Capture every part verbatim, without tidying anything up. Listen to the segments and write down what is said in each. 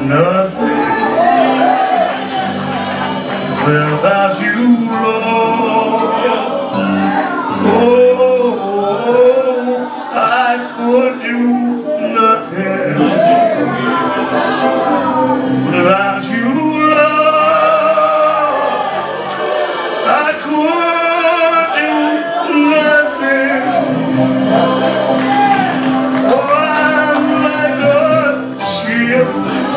nothing without you, Lord. Oh, I could do nothing without you, Lord. I could do nothing. Oh, I'm like a ship.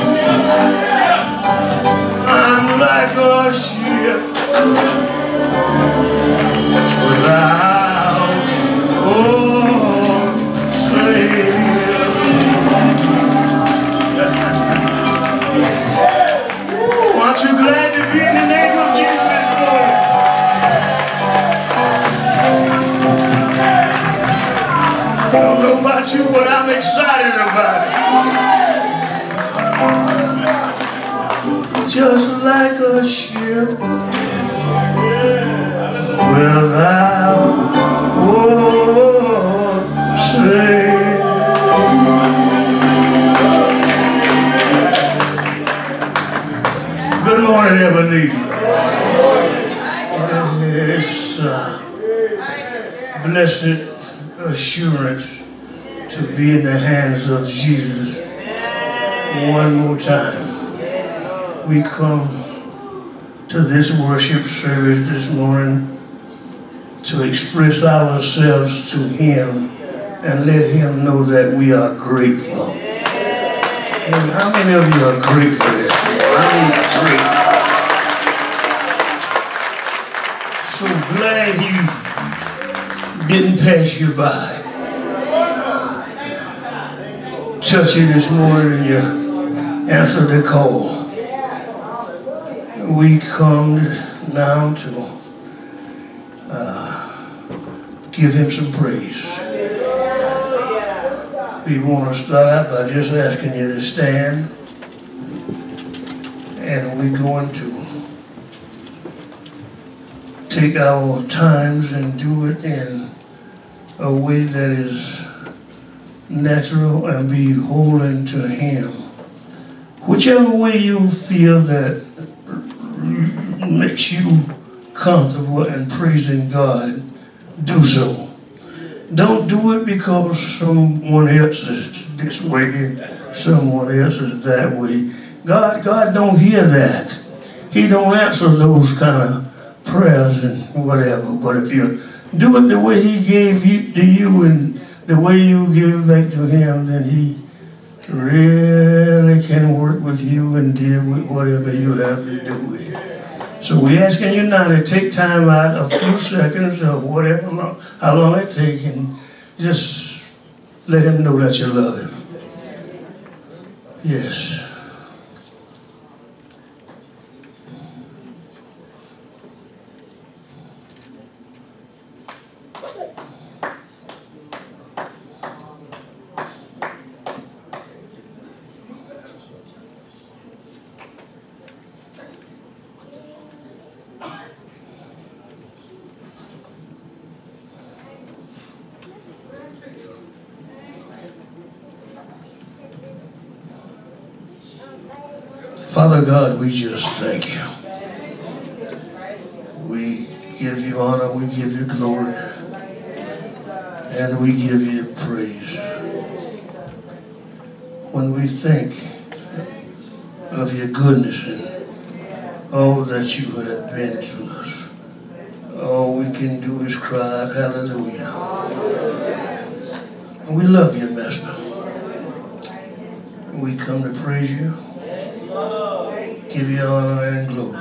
I'm like a ship without oh, slave. Aren't you glad to be in the name of Jesus this morning? I don't know about you, but I'm excited about it. Just like a ship without oh, sail. Good morning, Ebenezer. Yes, uh, blessed assurance to be in the hands of Jesus. One more time. We come to this worship service this morning to express ourselves to Him and let Him know that we are grateful. And how many of you are grateful? I mean, grateful. So glad He didn't pass you by. Touch you this morning and you answer the call. We come now to uh, give Him some praise. We want to start out by just asking you to stand, and we're going to take our times and do it in a way that is natural and be holding to Him. Whichever way you feel that makes you comfortable in praising God, do so. Don't do it because someone else is this way, someone else is that way. God, God don't hear that. He don't answer those kind of prayers and whatever. But if you do it the way He gave you to you and the way you give back to Him, then He really can work with you and deal with whatever you have to do with it. So we're asking you now to take time out, a few seconds or whatever, long, how long it takes, and just let Him know that you love Him. Yes. Father God, we just thank you. We give you honor, we give you glory, and we give you praise. When we think of your goodness and all that you have been to us, all we can do is cry out, hallelujah. And we love you, Master. We come to praise you, give you honor and glory.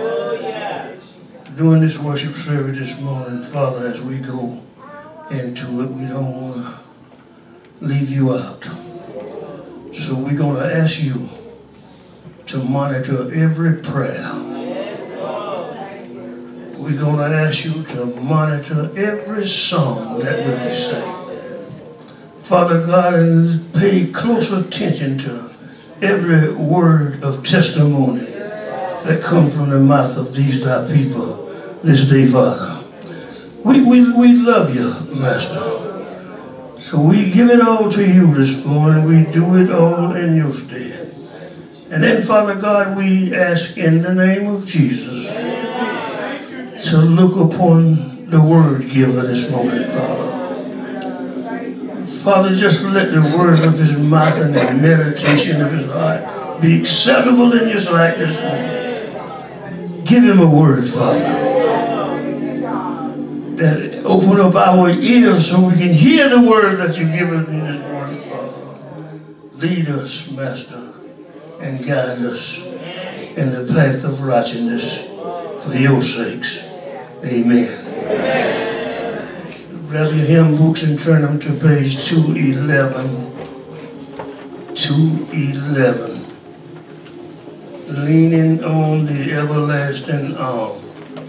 During this worship service this morning, Father, as we go into it, we don't want to leave you out. So we're going to ask you to monitor every prayer. We're going to ask you to monitor every song that will be sang. Father God, and pay close attention to every word of testimony that comes from the mouth of these thy people this day, Father. We, we, we love you, Master. So we give it all to you this morning. We do it all in your stead. And then, Father God, we ask in the name of Jesus to look upon the word giver this moment, Father. Father, just let the words of his mouth and the meditation of his heart be acceptable in your sight this morning. Give him a word, Father, that open up our ears so we can hear the word that you give us in this morning, Father. Lead us, Master, and guide us in the path of righteousness for your sakes. Amen. Grab your hymn books and turn them to page two eleven. two eleven. Leaning on the everlasting arm.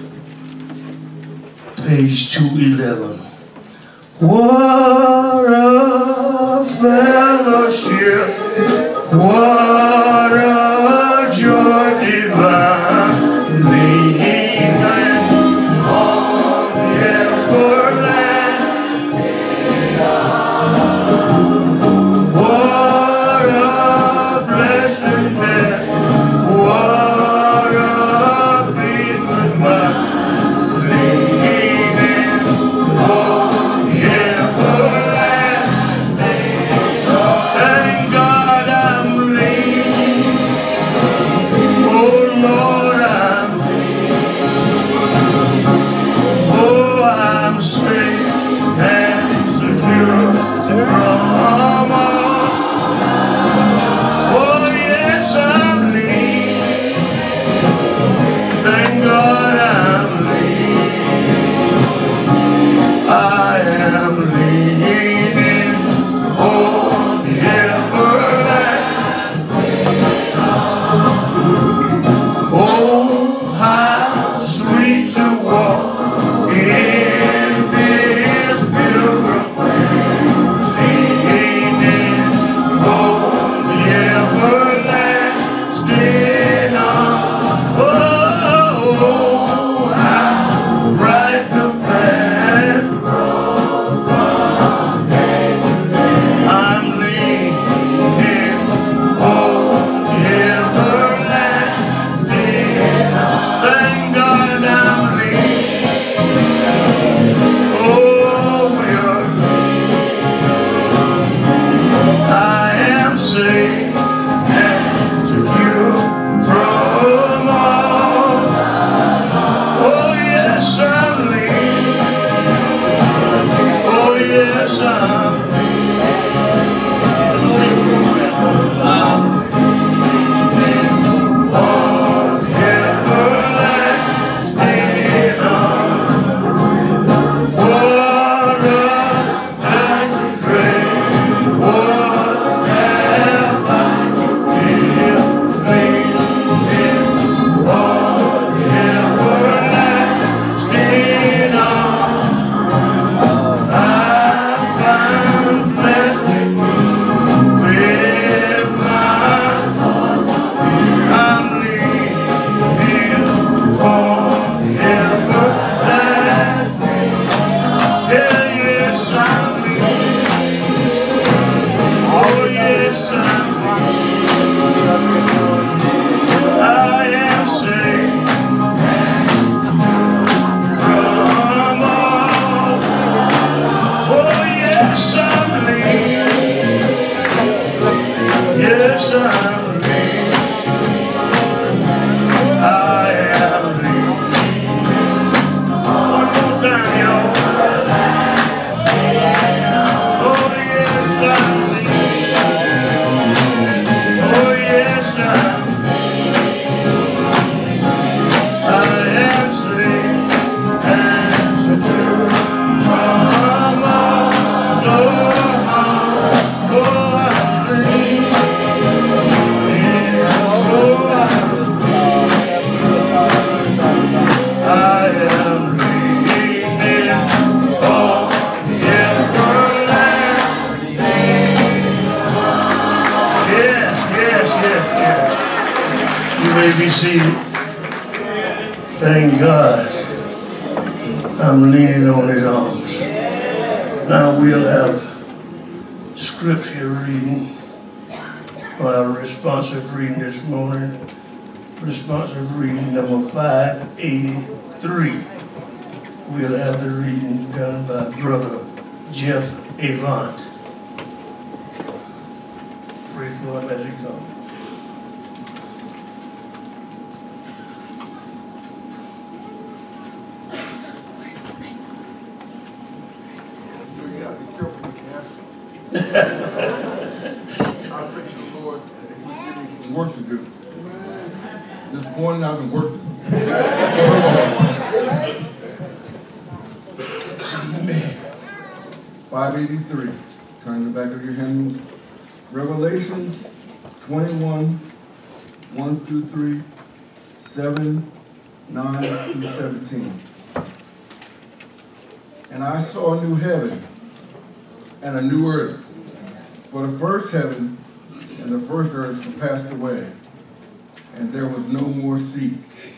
Page two eleven. What a fellowship, what a joy divine, leaning on the everlasting arm. What a blessedness, what a peace of mind. Be seated. Thank God I'm leaning on his arms. Now we'll have scripture reading. For our responsive reading this morning, responsive reading number five eighty-three. We'll have the reading done by Brother Jeff Avant. Pray for him as he comes. You gotta be careful with the answer. I thank the Lord that He will give me some work to do. This morning I've been working. five eighty-three. Turn the back of your hymns. Revelations twenty-one, one through three, seven, nine through seventeen. And I saw a new heaven and a new earth. For the first heaven and the first earth were passed away, and there was no more sea.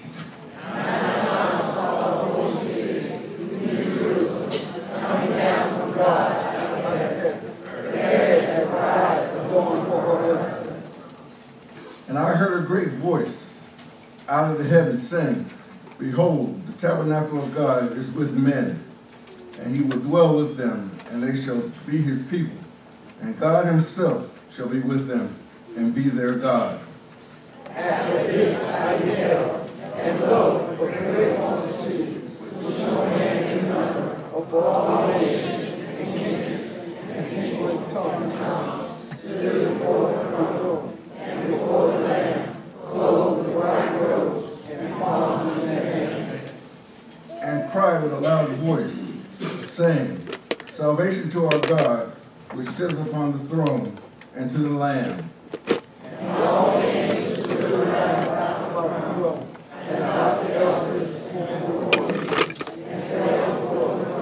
And I heard a great voice out of the heavens saying, Behold, the tabernacle of God is with men, and He will dwell with them, and they shall be His people. And God Himself shall be with them, and be their God. After this I beheld, and lo, a great multitude, which no man can number, of all nations, and kindreds, and people and tongues, stood before the throne, and before the Lamb, clothed with white robes, and palms in their hands. And cried with a loud voice, saying, Salvation to our God, which sitteth upon the throne, and to the Lamb. And all the angels stood around about the throne, and about the elders and the voices, and fell before the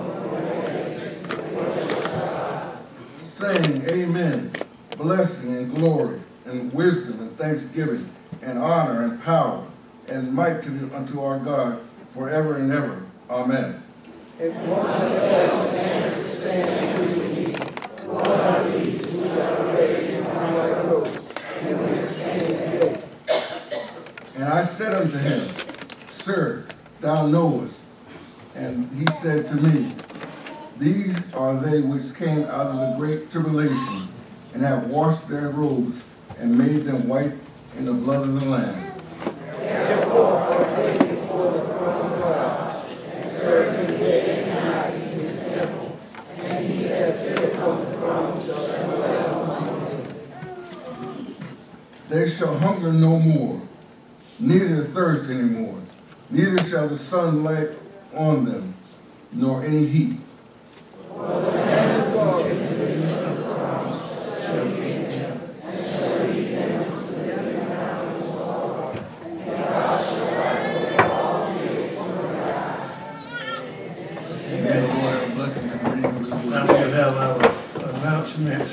throne, saying, Amen, blessing and glory, and wisdom and thanksgiving, and honor and power, and might to, unto our God, forever and ever. Amen. And one of the elders answered, saying unto me, What are these which are arrayed in white robes, and whence came they? And I said unto him, Sir, thou knowest. And he said to me, These are they which came out of the great tribulation, and have washed their robes, and made them white in the blood of the Lamb. Therefore are they before the throne of God, and serve Him day and night in His temple, and He that sitteth on the throne shall dwell among them. They shall hunger no more, neither thirst any more, neither shall the sun light on them, nor any heat. For the Lamb of God is in the throne, shall feed them, and shall lead them to the living mountains of God, and God shall wipe away all tears from their eyes. Amen. Lord, blessing to the reading of His word. Now we'll have our announcements.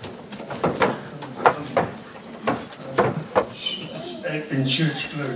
Acting church clerk.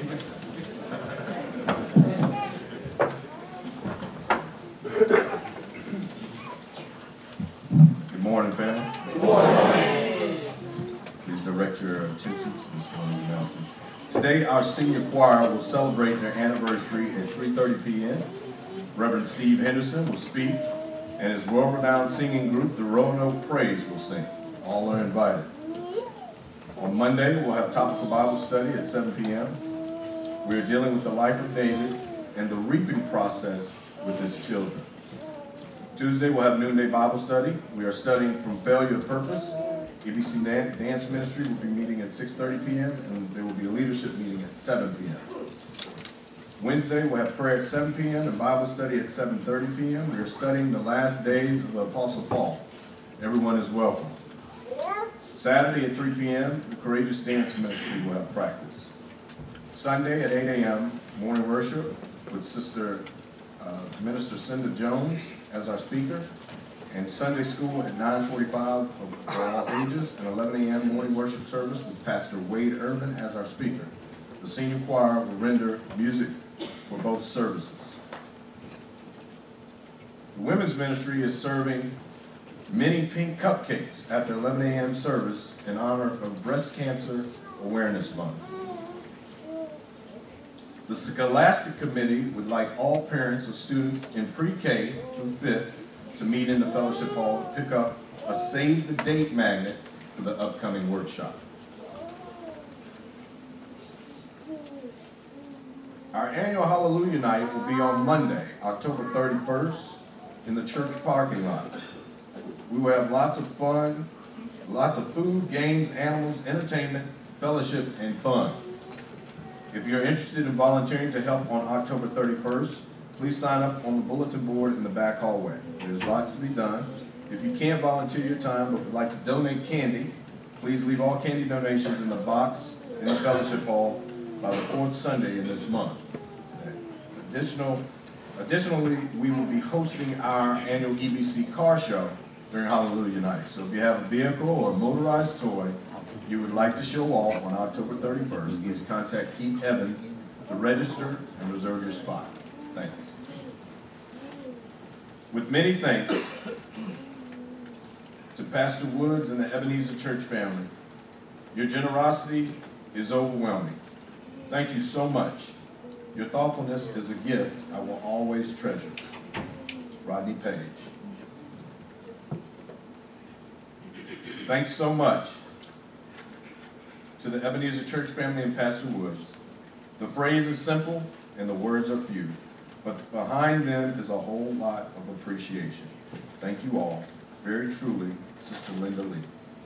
Good morning, family. Good morning. Please direct your attention to this morning's announcements. Today, our senior choir will celebrate their anniversary at three thirty p m Reverend Steve Henderson will speak, and his world-renowned singing group, the Roanoke Praise, will sing. All are invited. On Monday, we'll have topical Bible study at seven p m We are dealing with the life of David and the reaping process with his children. Tuesday, we'll have noonday Bible study. We are studying From Failure to Purpose. A B C Dance Ministry will be meeting at six thirty p m and there will be a leadership meeting at seven p m Wednesday, we'll have prayer at seven p m and Bible study at seven thirty p m We are studying the last days of the Apostle Paul. Everyone is welcome. Saturday at three p m, the Courageous Dance Ministry will have practice. Sunday at eight a m, morning worship with Sister uh, Minister Cinda Jones as our speaker, and Sunday school at nine forty-five for all ages, and eleven a m morning worship service with Pastor Wade Irvin as our speaker. The senior choir will render music for both services. The women's ministry is serving mini pink cupcakes after eleven A M service in honor of Breast Cancer Awareness Month. The Scholastic Committee would like all parents of students in pre-K through fifth to meet in the fellowship hall to pick up a save the date magnet for the upcoming workshop. Our annual Hallelujah Night will be on Monday, October thirty-first, in the church parking lot. We will have lots of fun, lots of food, games, animals, entertainment, fellowship, and fun. If you're interested in volunteering to help on October thirty-first, please sign up on the bulletin board in the back hallway. There's lots to be done. If you can't volunteer your time but would like to donate candy, please leave all candy donations in the box in the fellowship hall by the fourth Sunday in this month. Additional, additionally, we will be hosting our annual E B C car show during Hallelujah Night. So if you have a vehicle or a motorized toy you would like to show off on October thirty-first, please contact Keith Evans to register and reserve your spot. Thanks. With many thanks to Pastor Woods and the Ebenezer Church family, your generosity is overwhelming. Thank you so much. Your thoughtfulness is a gift I will always treasure. Rodney Page. Thanks so much to the Ebenezer Church family and Pastor Woods. The phrase is simple and the words are few, but behind them is a whole lot of appreciation. Thank you all. Very truly, Sister Linda Lee.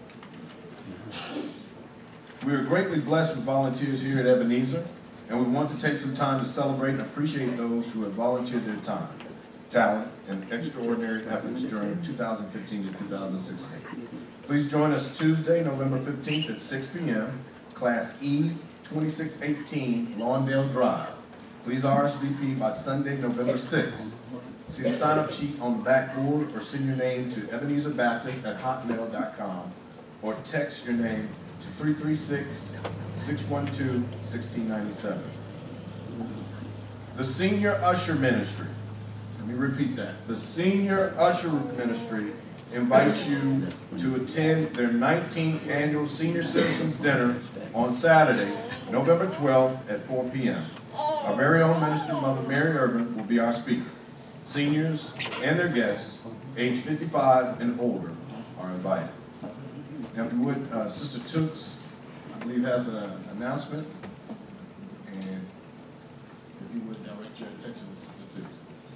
We are greatly blessed with volunteers here at Ebenezer, and we want to take some time to celebrate and appreciate those who have volunteered their time, talent, and extraordinary efforts during two thousand fifteen to two thousand sixteen. Please join us Tuesday, November fifteenth at six P M, Class E twenty-six eighteen, Lawndale Drive. Please R S V P by Sunday, November sixth. See the sign-up sheet on the back board or send your name to Ebenezer Baptist at hotmail dot com or text your name to three three six, six one two, one six nine seven. The Senior Usher Ministry. Let me repeat that. The Senior Usher Ministry invites you to attend their nineteenth annual Senior Citizens Dinner on Saturday, November twelfth at four P M Our very own Minister Mother Mary Urban will be our speaker. Seniors and their guests, age fifty-five and older, are invited. Now, if you would, uh, Sister Tooks, I believe, has an announcement. And if you would direct your attention to Sister Tooks.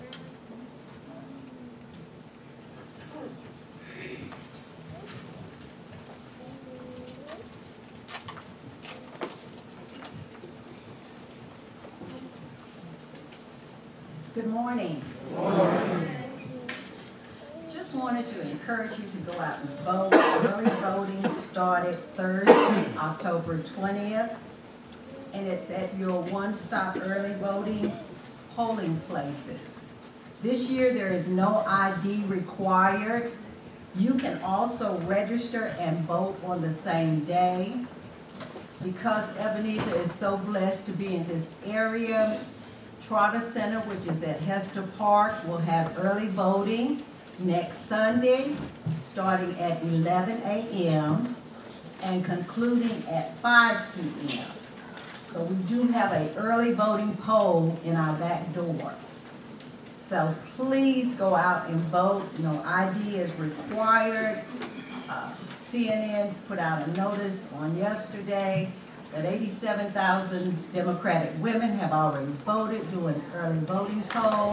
Good morning. Good morning. Just wanted to encourage you to go out and vote. Early voting started Thursday, October twentieth, and it's at your one-stop early voting polling places. This year there is no I D required. You can also register and vote on the same day. Because Ebenezer is so blessed to be in this area, Trotter Center, which is at Hester Park, will have early voting next Sunday, starting at eleven A M and concluding at five P M So we do have an early voting poll in our back door. So please go out and vote. No I D is required. Uh, C N N put out a notice on yesterday that eighty-seven thousand Democratic women have already voted doing early voting poll,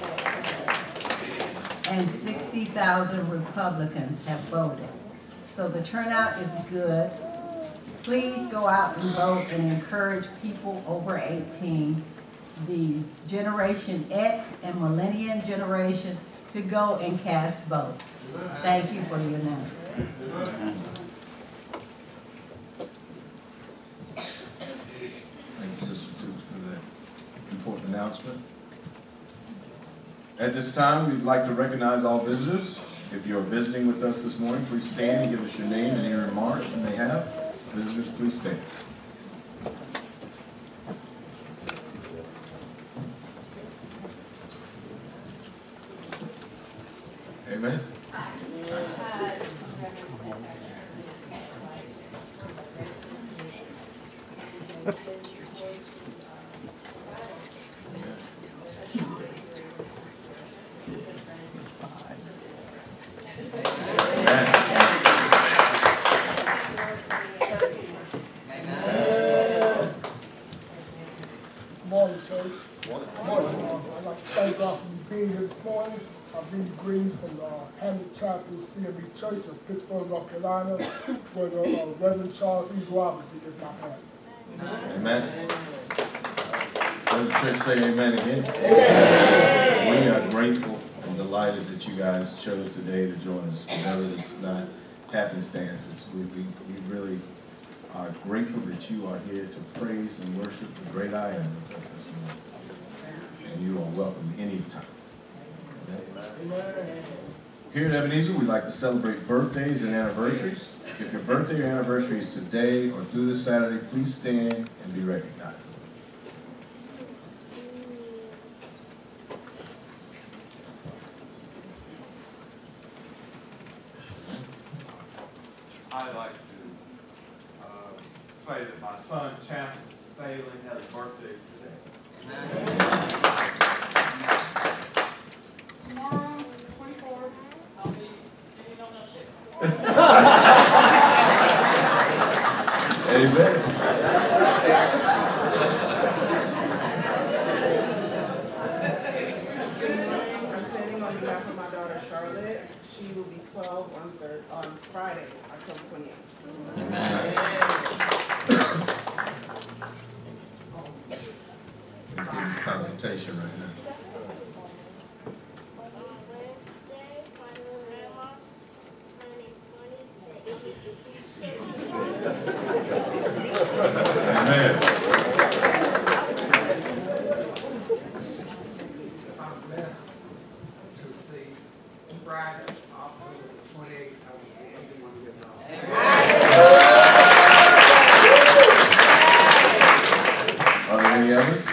and sixty thousand Republicans have voted. So the turnout is good. Please go out and vote and encourage people over eighteen, the Generation X and Millennium generation, to go and cast votes. Thank you for your name. Thank you, Sister Tooks, for that important announcement. At this time, we'd like to recognize all visitors. If you're visiting with us this morning, please stand and give us your name and your remarks you may have. Visitors, please stand. Amen. Morning, church. Morning. Uh, I'd like to thank God for you being here this morning. I'm Benny Green from the uh, Hamlet Chapel C M E Church of Pittsburgh, North Carolina, where the uh, Reverend Charles E. Robinson is my pastor. Amen. Let the church say amen again. Amen. We are grateful and delighted that you guys chose today to join us. We know that it's not happenstance. It's, we, we, we really are grateful that you are here to praise and worship the great I am with us this morning. And you are welcome anytime. Amen. Here at Ebenezer, we like to celebrate birthdays and anniversaries. If your birthday or anniversary is today or through this Saturday, please stand and be recognized. I'd like to uh, say that my son, Chancellor Staley, has a birthday today. Tomorrow, twenty-fourth, I'll be getting on up there. Amen. I'm standing on behalf of my daughter Charlotte. She will be twelve on third on Friday, October twenty-eighth. Amen. Let's get this consultation right now. Amen. I'm blessed to see Friday, October twenty-eighth, I will be eighty-one years old. Are there any others?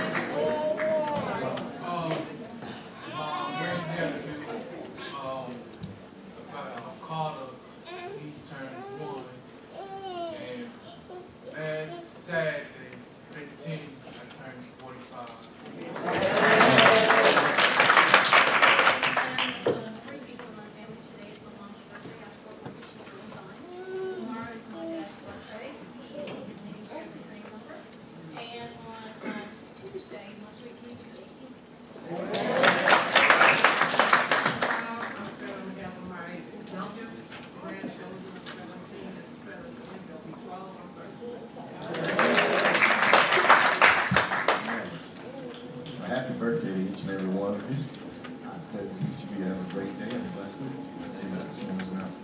Um, my grandnephew, um, uh, Carter, he turned one, and last Saturday, fifteen, I turned forty-five. Three people in my family today. It's my mom's birthday. I spoke with her. She's doing fine. Tomorrow is my dad's birthday. He's the same number. And on uh, Tuesday, my sweet niece is eighteen. I'm still on behalf of my youngest grandchildren, seventeen and seventeen. They'll be twelve on Thursday. A happy birthday to each and every one of you. I pray that each of you have a great day and a blessed week. See you this morning's announcement.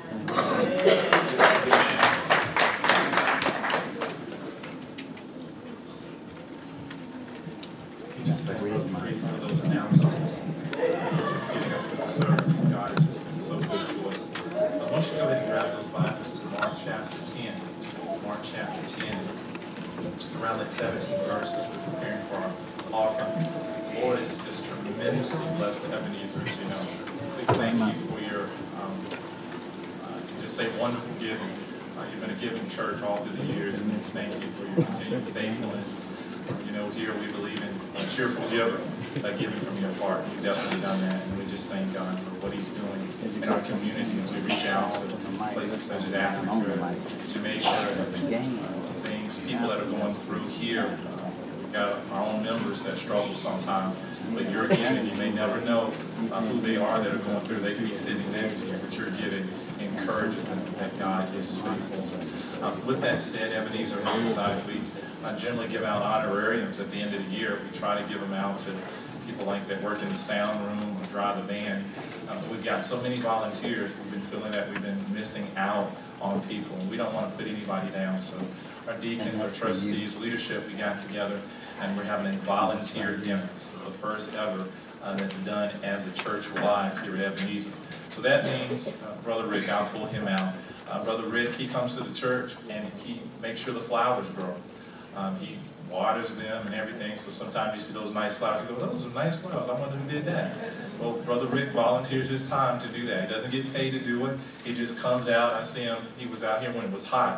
Just thank you for those announcements, just getting us to the service. God has just been so good to us. I want you to go ahead and grab those Bibles to Mark chapter ten. Mark chapter ten. Around that seventeen verses, we're preparing for our offering. The Lord is just tremendously blessed the Ebenezers, you know. We thank you for your, um, uh, just say wonderful giving. Uh, you've been a giving church all through the years, and we thank you for your continued faithfulness. You know, here we believe in a cheerful giver, uh, giving from your heart. You've definitely done that, and we just thank God for what He's doing in our community as we reach out to places such as Africa, Jamaica, uh, things, people that are going through here. Uh, we've got our own members that struggle sometimes, but you're giving, you may never know uh, who they are that are going through. They could be sitting next to you, but you're giving encourages them that God is faithful. Uh, with that said, Ebenezer and Society, we I generally give out honorariums at the end of the year. We try to give them out to people like that work in the sound room or drive the band. Uh, we've got so many volunteers. We've been feeling that we've been missing out on people, and we don't want to put anybody down. So our deacons, our trustees, leadership, we got together, and we're having a volunteer dinner. This is the first ever uh, that's done as a church-wide here at Ebenezer. So that means, uh, Brother Rick, I'll pull him out. Uh, Brother Rick, he comes to the church, and he makes sure the flowers grow. Um, he waters them and everything, so sometimes you see those nice flowers, you go, those are nice flowers, I wonder who did that. Well, Brother Rick volunteers his time to do that. He doesn't get paid to do it. He just comes out. I see him, he was out here when it was hot,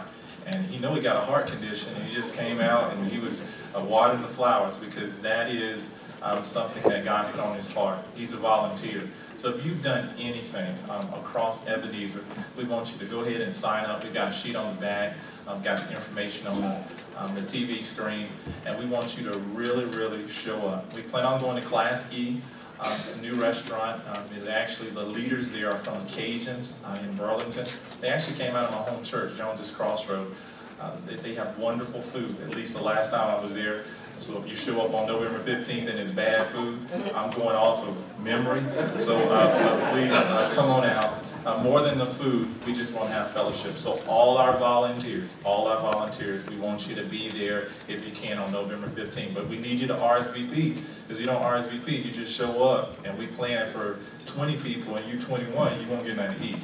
And he know he got a heart condition, and he just came out and he was uh, watering the flowers, because that is um, something that God put on his heart. He's a volunteer. So if you've done anything um, across Ebenezer, we want you to go ahead and sign up. We've got a sheet on the back, um, got the information on the, um, the T V screen, and we want you to really, really show up. We plan on going to Class E. Um, it's a new restaurant. Um, it actually, the leaders there are from Occasions uh, in Burlington. They actually came out of my home church, Jones's Crossroad. Uh, they, they have wonderful food, at least the last time I was there. So if you show up on November fifteenth and it's bad food, I'm going off of memory. So uh, please uh, come on out. Uh, more than the food, we just want to have fellowship. So all our volunteers, all our volunteers, we want you to be there if you can on November fifteenth. But we need you to R S V P, because you don't R S V P, you just show up. And we plan for twenty people and you twenty-one, you won't get nothing to eat.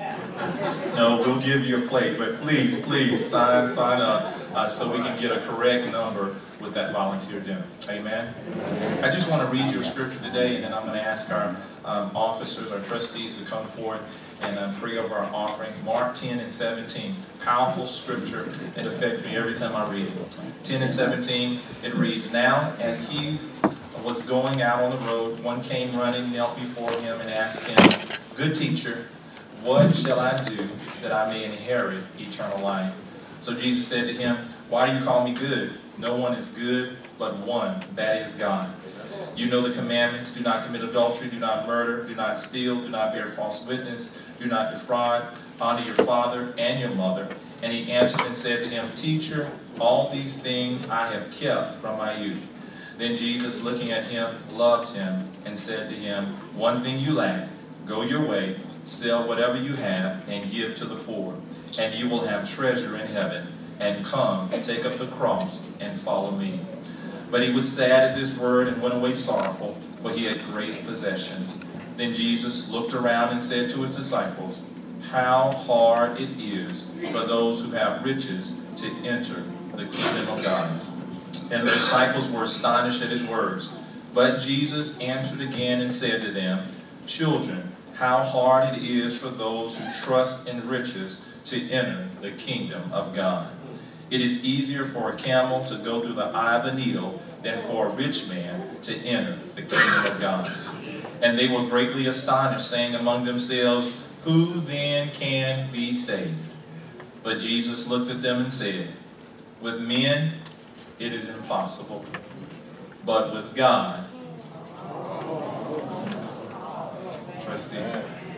No, we'll give you a plate, but please, please sign, sign up uh, so we can get a correct number with that volunteer dinner. Amen. I just want to read you a scripture today, and then I'm going to ask our um, officers, our trustees to come forward and uh, pray over our offering. Mark ten and seventeen, powerful scripture. It affects me every time I read it. ten and seventeen, it reads, "Now as he was going out on the road, one came running, knelt before him, and asked him, 'Good teacher, what shall I do that I may inherit eternal life?' So Jesus said to him, 'Why do you call me good? No one is good but one, that is God. You know the commandments: do not commit adultery, do not murder, do not steal, do not bear false witness, do not defraud, honor your father and your mother.' And he answered and said to him, 'Teacher, all these things I have kept from my youth.' Then Jesus, looking at him, loved him and said to him, 'One thing you lack. Go your way, sell whatever you have, and give to the poor, and you will have treasure in heaven. And come, take up the cross, and follow me.' But he was sad at this word and went away sorrowful, for he had great possessions. Then Jesus looked around and said to his disciples, 'How hard it is for those who have riches to enter the kingdom of God.' And the disciples were astonished at his words. But Jesus answered again and said to them, 'Children, how hard it is for those who trust in riches to enter the kingdom of God. It is easier for a camel to go through the eye of a needle than for a rich man to enter the kingdom of God.' And they were greatly astonished, saying among themselves, 'Who then can be saved?' But Jesus looked at them and said, 'With men it is impossible, but with God.'" Trustees.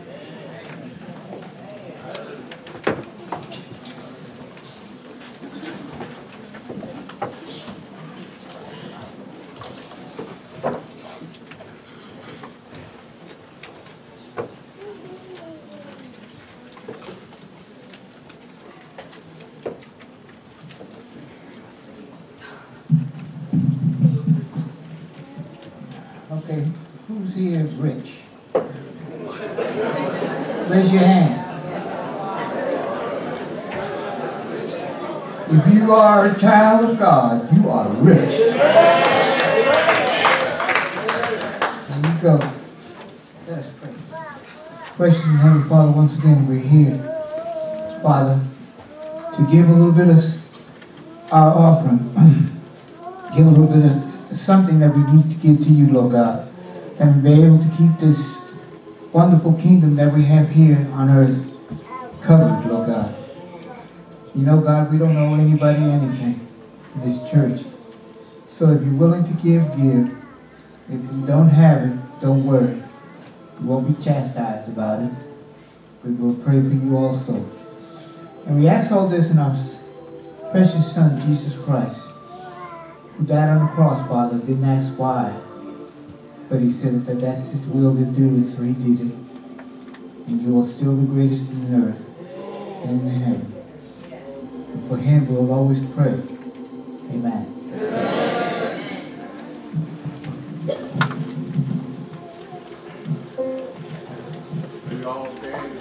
Okay, who's here rich? Raise your hand. If you are a child of God, you are rich. There you go. Let us pray. Gracious and Heavenly Father, once again we're here, Father, to give a little bit of our offering, give a little bit of something that we need to give to you, Lord God, and be able to keep this wonderful kingdom that we have here on earth covered, Lord God. You know, God, we don't owe anybody anything in this church. So if you're willing to give, give. If you don't have it, don't worry. You won't be chastised about it. We will pray for you also. And we ask all this in our precious Son, Jesus Christ, who died on the cross, Father, didn't ask why. But he said that that's his will to do it, so he did it. And you are still the greatest in the earth and in heaven. And for him we will always pray. Amen. We all stand.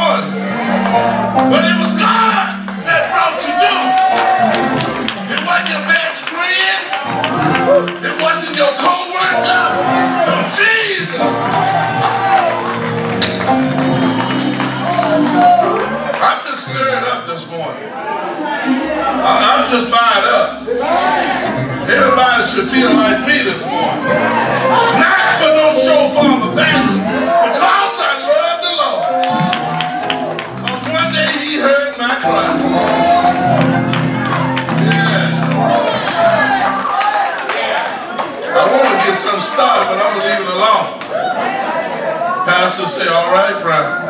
morning. But it was God that brought you through. It wasn't your best friend. It wasn't your co-worker. No, Jesus. I'm just stirred up this morning. I'm just fired up. Everybody should feel like me this morning. Not for no show for the evangelist, because I love the Lord. Because one day he heard my cry. Yeah. I want to get something started, but I'm going to leave it alone. Pastor say, all right, Brian.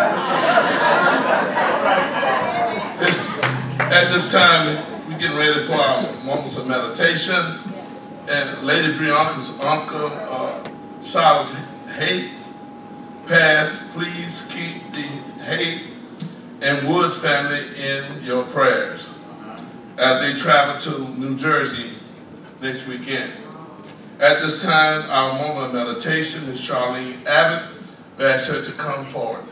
It's, at this time, we're getting ready for our moments of meditation. And Lady Bianca's uncle, uh, Silas Haight, passed. Please keep the Haight and Woods family in your prayers as they travel to New Jersey next weekend. At this time, our moment of meditation is Charlene Abbott. We ask her to come forward.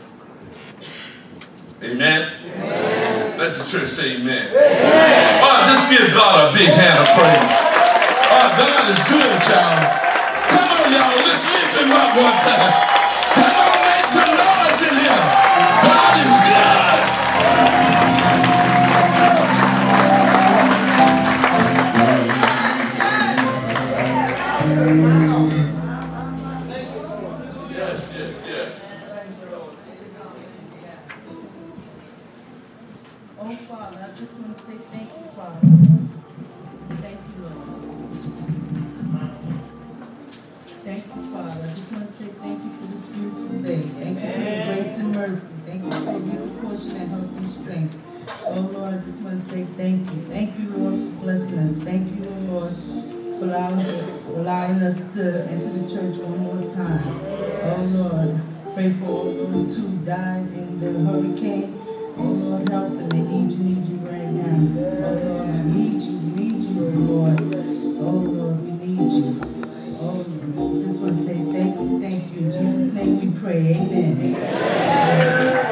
Amen? Amen. Let the church say amen. Amen. Oh, just give God a big hand of praise. Oh, God is good, y'all. Come on, y'all. Let's lift him up one time. Come on, make some noise in here. God is good. Yes, yes, yes. Oh, Father, I just want to say thank you, Father. Thank you, Lord. Thank you, Father. I just want to say thank you for this beautiful day. Thank you for your grace and mercy. Thank you for your portion and health and strength. Oh, Lord, I just want to say thank you. Thank you, Lord, for blessing us. Thank you, Lord, for allowing us, allowing us to enter the church one more time. Oh, Lord, pray for all those who died in the hurricane. Oh, Lord, help them. They need you, need you right now. Oh, Lord, we need you, we need you, oh, Lord. Oh, Lord, we need you. Oh, Lord, just want to say thank you, thank you. In Jesus' name we pray, amen. Amen.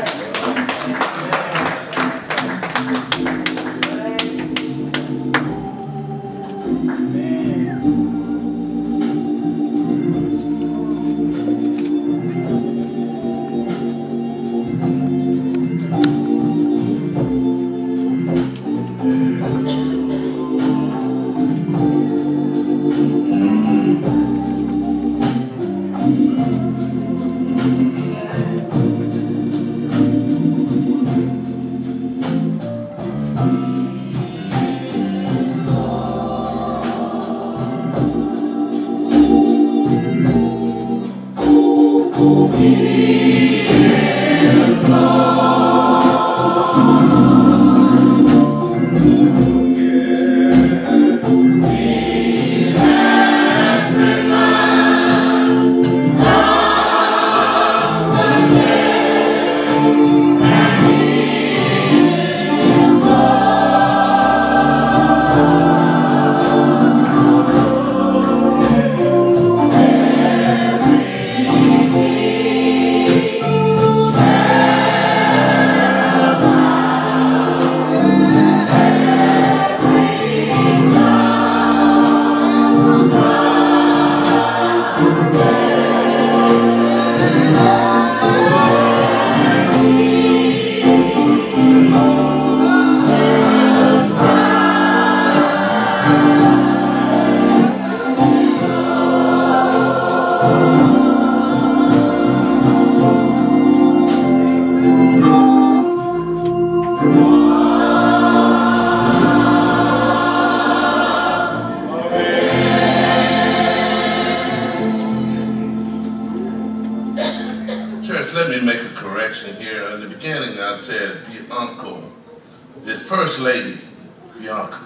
First Lady Bianca.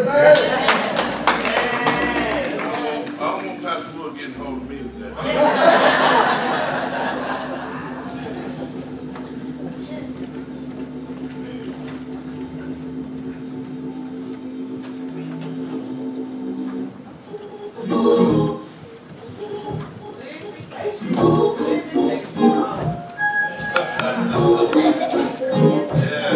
I don't want Pastor Wood getting hold of me today.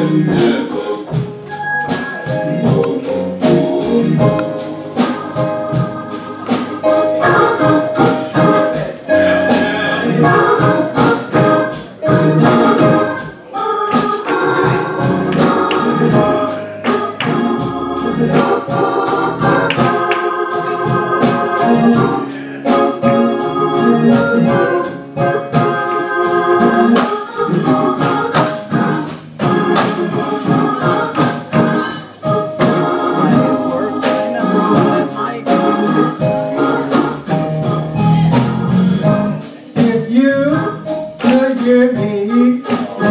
If you could hear me,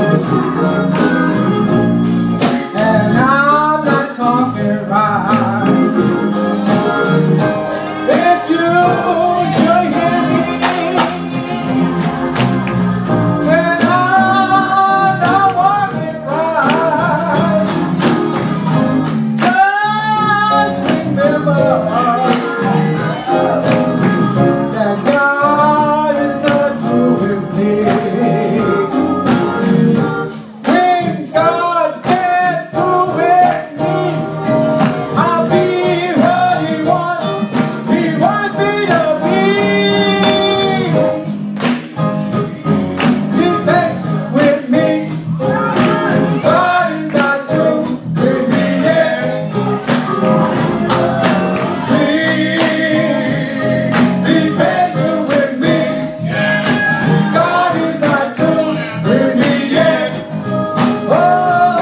and I'm not talking right. If you could hear me, and I'm not walking right. Just remember that God is not doing me. When God can't do with me, I'll be what He wants, He wants me to be. Be patient with me. God is not through with me yet. Please, be patient with me. God is not through with me yet. Oh,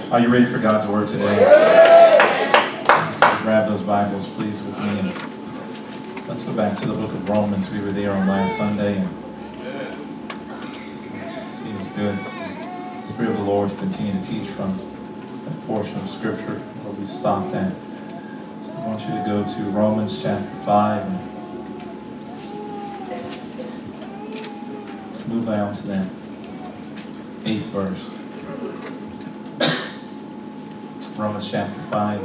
Are you ready for God's Word today? Grab those Bibles, please, with me. And let's go back to the book of Romans. We were there on last Sunday, and it seems good. The Spirit of the Lord to continue to teach from that portion of Scripture where we stopped at. So I want you to go to Romans chapter five. And let's move down to that eighth verse. Romans chapter five,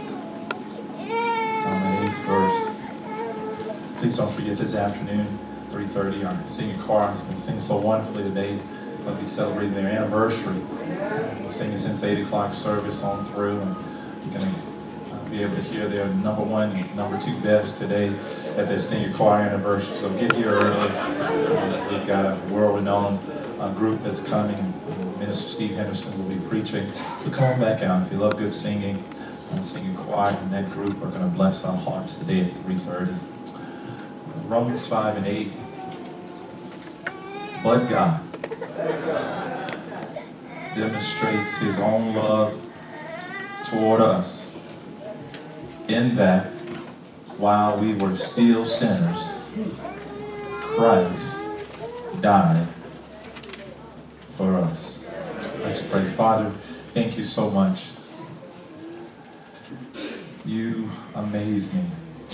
on the eighth verse. Please don't forget this afternoon, three thirty, our singing choir has been singing so wonderfully today. They'll be celebrating their anniversary. We're singing since the eight o'clock service on through, and you're going to be able to hear their number one and number two best today at their senior choir anniversary. So get here early. We've got a world-renowned uh, group that's coming. Minister Steve Henderson will be preaching. So come on back out. If you love good singing, uh, singing choir and that group are going to bless our hearts today at three thirty. Romans five and eight. But God demonstrates His own love toward us in that while we were still sinners, Christ died for us. Let's pray. Father, thank you so much. You amaze me.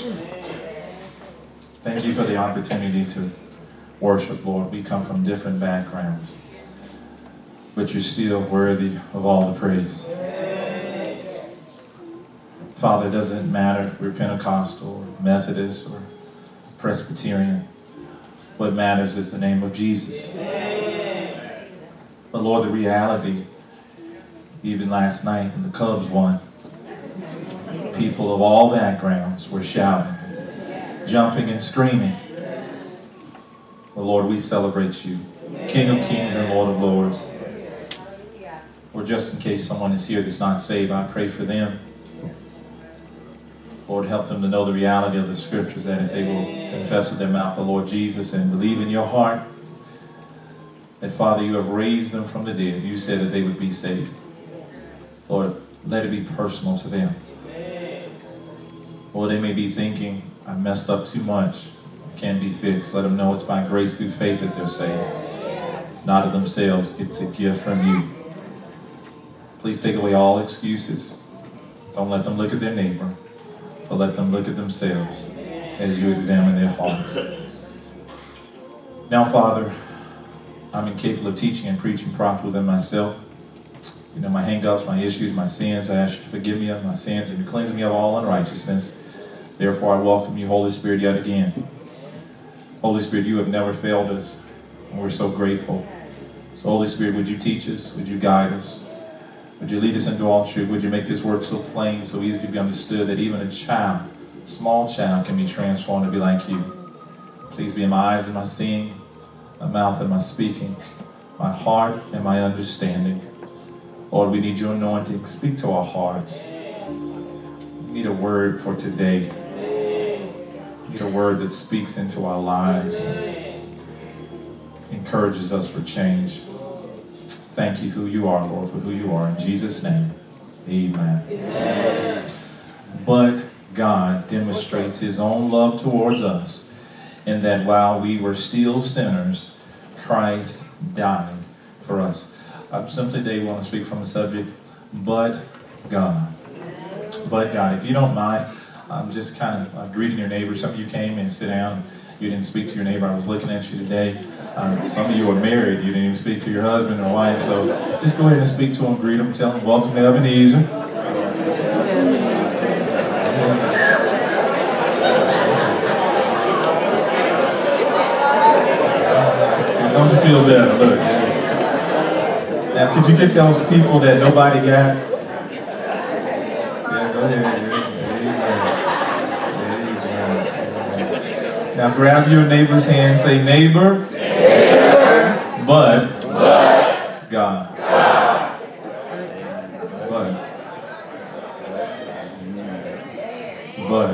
Thank you for the opportunity to worship, Lord. We come from different backgrounds, but you're still worthy of all the praise. Father, it doesn't matter if we're Pentecostal or Methodist or Presbyterian. What matters is the name of Jesus. But Lord, the reality, even last night when the Cubs won, people of all backgrounds were shouting, jumping and screaming. Well, Lord, we celebrate you, King of Kings and Lord of Lords. Or just in case someone is here that's not saved, I pray for them. Lord, help them to know the reality of the Scriptures, that if they will confess with their mouth the Lord Jesus and believe in your heart, that, Father, you have raised them from the dead. You said that they would be saved. Lord, let it be personal to them. Or they may be thinking, I messed up too much. It can't be fixed. Let them know it's by grace through faith that they're saved. Not of themselves. It's a gift from you. Please take away all excuses. Don't let them look at their neighbor, but let them look at themselves as you examine their hearts. Now, Father, I'm incapable of teaching and preaching properly than myself. You know, my hang-ups, my issues, my sins. I ask you to forgive me of my sins and to cleanse me of all unrighteousness. Therefore, I welcome you, Holy Spirit, yet again. Holy Spirit, you have never failed us, and we're so grateful. So, Holy Spirit, would you teach us? Would you guide us? Would you lead us into all truth? Would you make this word so plain, so easy to be understood, that even a child, a small child, can be transformed to be like you? Please be in my eyes and my seeing, my mouth and my speaking, my heart and my understanding. Lord, we need your anointing. Speak to our hearts. We need a word for today. We need a word that speaks into our lives, encourages us for change. Thank you who you are, Lord, for who you are. In Jesus' name, amen. Amen. But God demonstrates His own love towards us in that while we were still sinners, Christ died for us. I simply today want to speak from the subject, but God. But God. If you don't mind, I'm just kind of uh, greeting your neighbor. Some of you came and sit down. You didn't speak to your neighbor. I was looking at you today. Um, some of you are married. You didn't even speak to your husband or wife. So just go ahead and speak to them, greet them, tell them, welcome to Ebenezer. Don't you feel better? Look. Now, could you get those people that nobody got? Yeah, go ahead. Now grab your neighbor's hand, say, neighbor, neighbor. But, but God. God. But, but,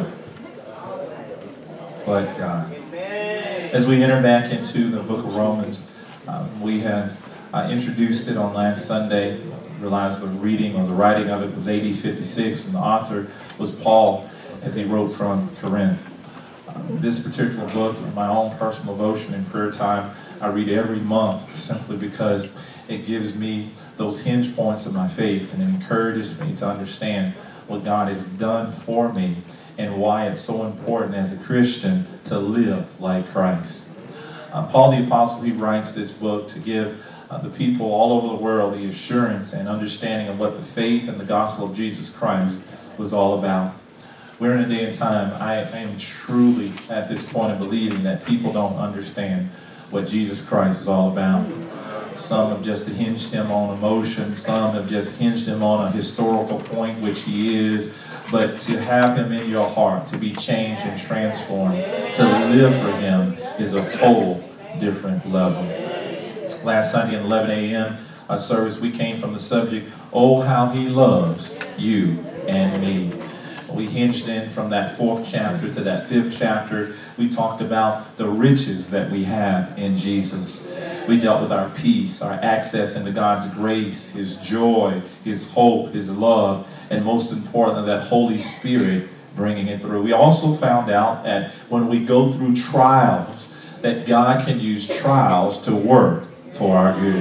but God. As we enter back into the book of Romans, um, we have uh, introduced it on last Sunday. realize the reading or the writing of it was A D fifty-six, and the author was Paul as he wrote from Corinth. Uh, this particular book, in my own personal devotion and prayer time, I read every month simply because it gives me those hinge points of my faith, and it encourages me to understand what God has done for me and why it's so important as a Christian to live like Christ. Uh, Paul the Apostle, he writes this book to give uh, the people all over the world the assurance and understanding of what the faith and the gospel of Jesus Christ was all about. We're in a day and time, I, I am truly at this point of believing that people don't understand what Jesus Christ is all about. Some have just hinged him on emotion. Some have just hinged him on a historical point, which he is. But to have him in your heart, to be changed and transformed, to live for him is a total different level. Last Sunday at eleven A M our service, we came from the subject, oh, how he loves you and me. We hinged in from that fourth chapter to that fifth chapter. We talked about the riches that we have in Jesus. We dealt with our peace, our access into God's grace, his joy, his hope, his love, and most importantly, that Holy Spirit bringing it through. We also found out that when we go through trials, that God can use trials to work for our good.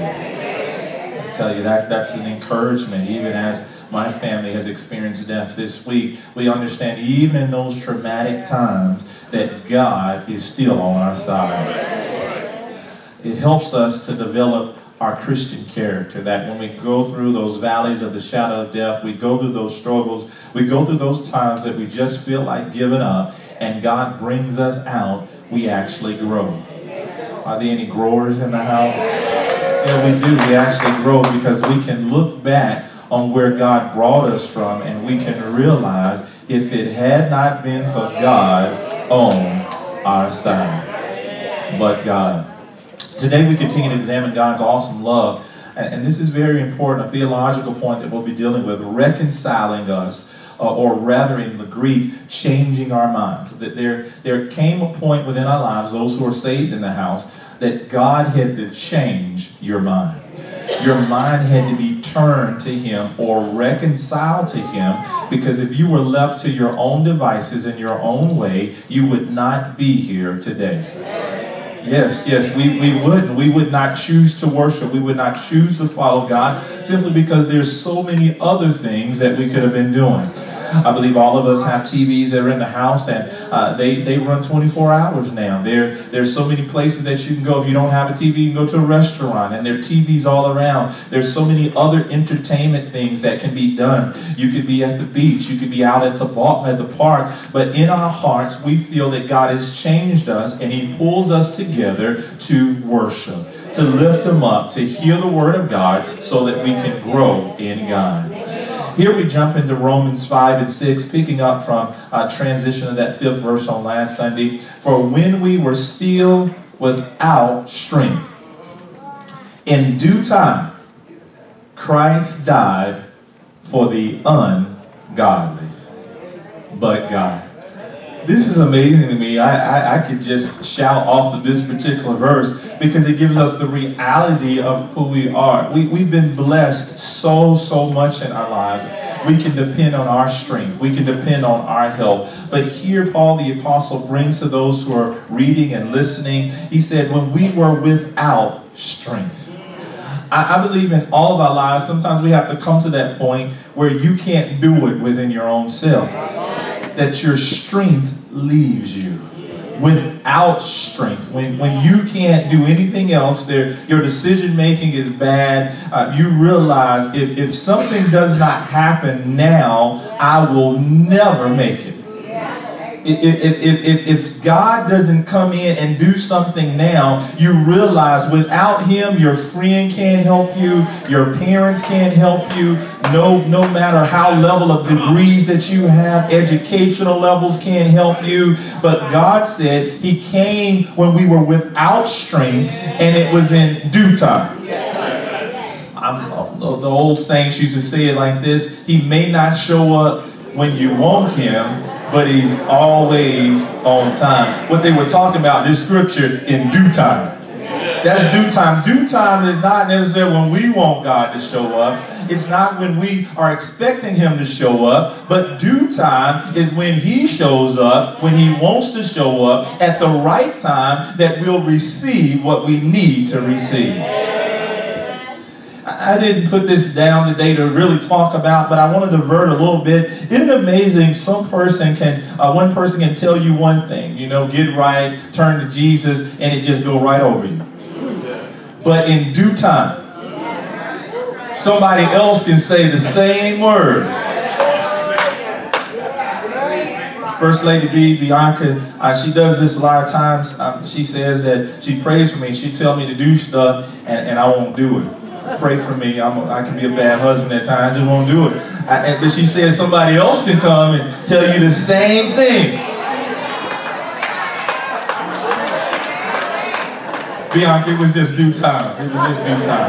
I tell you, that that's an encouragement, even as my family has experienced death this week. We understand even in those traumatic times that God is still on our side. It helps us to develop our Christian character, that when we go through those valleys of the shadow of death, we go through those struggles, we go through those times that we just feel like giving up, and God brings us out, we actually grow. Are there any growers in the house? Yeah, we do. We actually grow because we can look back on where God brought us from, and we can realize if it had not been for God on our side. But God. Today we continue to examine God's awesome love, and, and this is very important, a theological point that we'll be dealing with, reconciling us, uh, or rather in the Greek, changing our minds. That there, there came a point within our lives, those who are saved in the house, that God had to change your mind. Your mind had to be turned to him or reconciled to him, because if you were left to your own devices in your own way, you would not be here today. Yes, yes, we, we wouldn't. We would not choose to worship. We would not choose to follow God simply because there's so many other things that we could have been doing. I believe all of us have T Vs that are in the house, and uh, they, they run twenty-four hours now. There, there's so many places that you can go. If you don't have a T V, you can go to a restaurant, and there are T Vs all around. There's so many other entertainment things that can be done. You could be at the beach. You could be out at the, bar, at the park. But in our hearts, we feel that God has changed us, and he pulls us together to worship, to lift him up, to hear the word of God so that we can grow in God. Here we jump into Romans five and six, picking up from uh, transition of that fifth verse on last Sunday. For when we were still without strength, in due time, Christ died for the ungodly. But God. This is amazing to me. I, I, I could just shout off of this particular verse because it gives us the reality of who we are. We, we've been blessed so, so much in our lives. We can depend on our strength. We can depend on our help. But here Paul the Apostle brings to those who are reading and listening, he said, when we were without strength. I, I believe in all of our lives, sometimes we have to come to that point where you can't do it within your own self. That your strength leaves you. Without strength, when, when you can't do anything else, there, your decision making is bad, uh, you realize if, if something does not happen now, I will never make it. If, if, if, if God doesn't come in and do something now, you realize without him, your friend can't help you, your parents can't help you, no, no matter how level of degrees that you have, educational levels can't help you. But God said he came when we were without strength, and it was in due time. I'm, the old saints used to say it like this: he may not show up when you want him, but he's always on time. What they were talking about, this scripture, in due time. That's due time. Due time is not necessarily when we want God to show up. It's not when we are expecting him to show up. But due time is when he shows up, when he wants to show up at the right time that we'll receive what we need to receive. I didn't put this down today to really talk about, but I want to divert a little bit. Isn't it amazing? Some person can, uh, one person can tell you one thing, you know, get right, turn to Jesus, and it just go right over you. But in due time, somebody else can say the same words. First Lady B, Bianca, uh, she does this a lot of times. Um, she says that she prays for me. She tell me to do stuff, and, and I won't do it. Pray for me. I'm a, I can be a bad husband at times. I just won't do it. I, and, but she says somebody else can come and tell you the same thing. Bianca, it was just due time. It was just due time.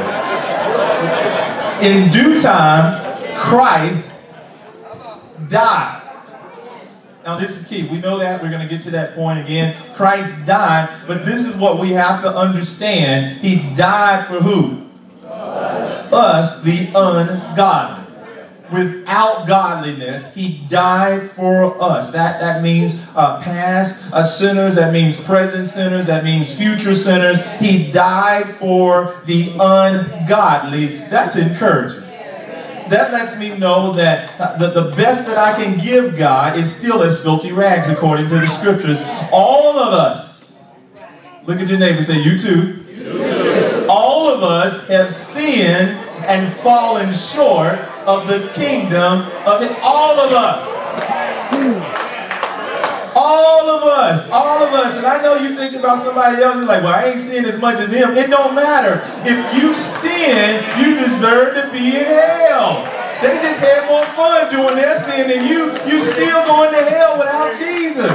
In due time, Christ died. Now this is key. We know that. We're going to get to that point again. Christ died, but this is what we have to understand. He died for who? Us, Us the ungodly. Without godliness, he died for us. That, that means uh, past uh, sinners. That means present sinners. That means future sinners. He died for the ungodly. That's encouraging. That lets me know that uh, the, the best that I can give God is still as filthy rags according to the scriptures. All of us, look at your neighbor and say, you too. You too. All of us have sinned and fallen short of the kingdom of it. All of us. All of us. All of us. And I know you think about somebody else who's like, well, I ain't sinning as much as them. It don't matter. If you sin, you deserve to be in hell. They just had more fun doing their sin than you. You still going to hell without Jesus.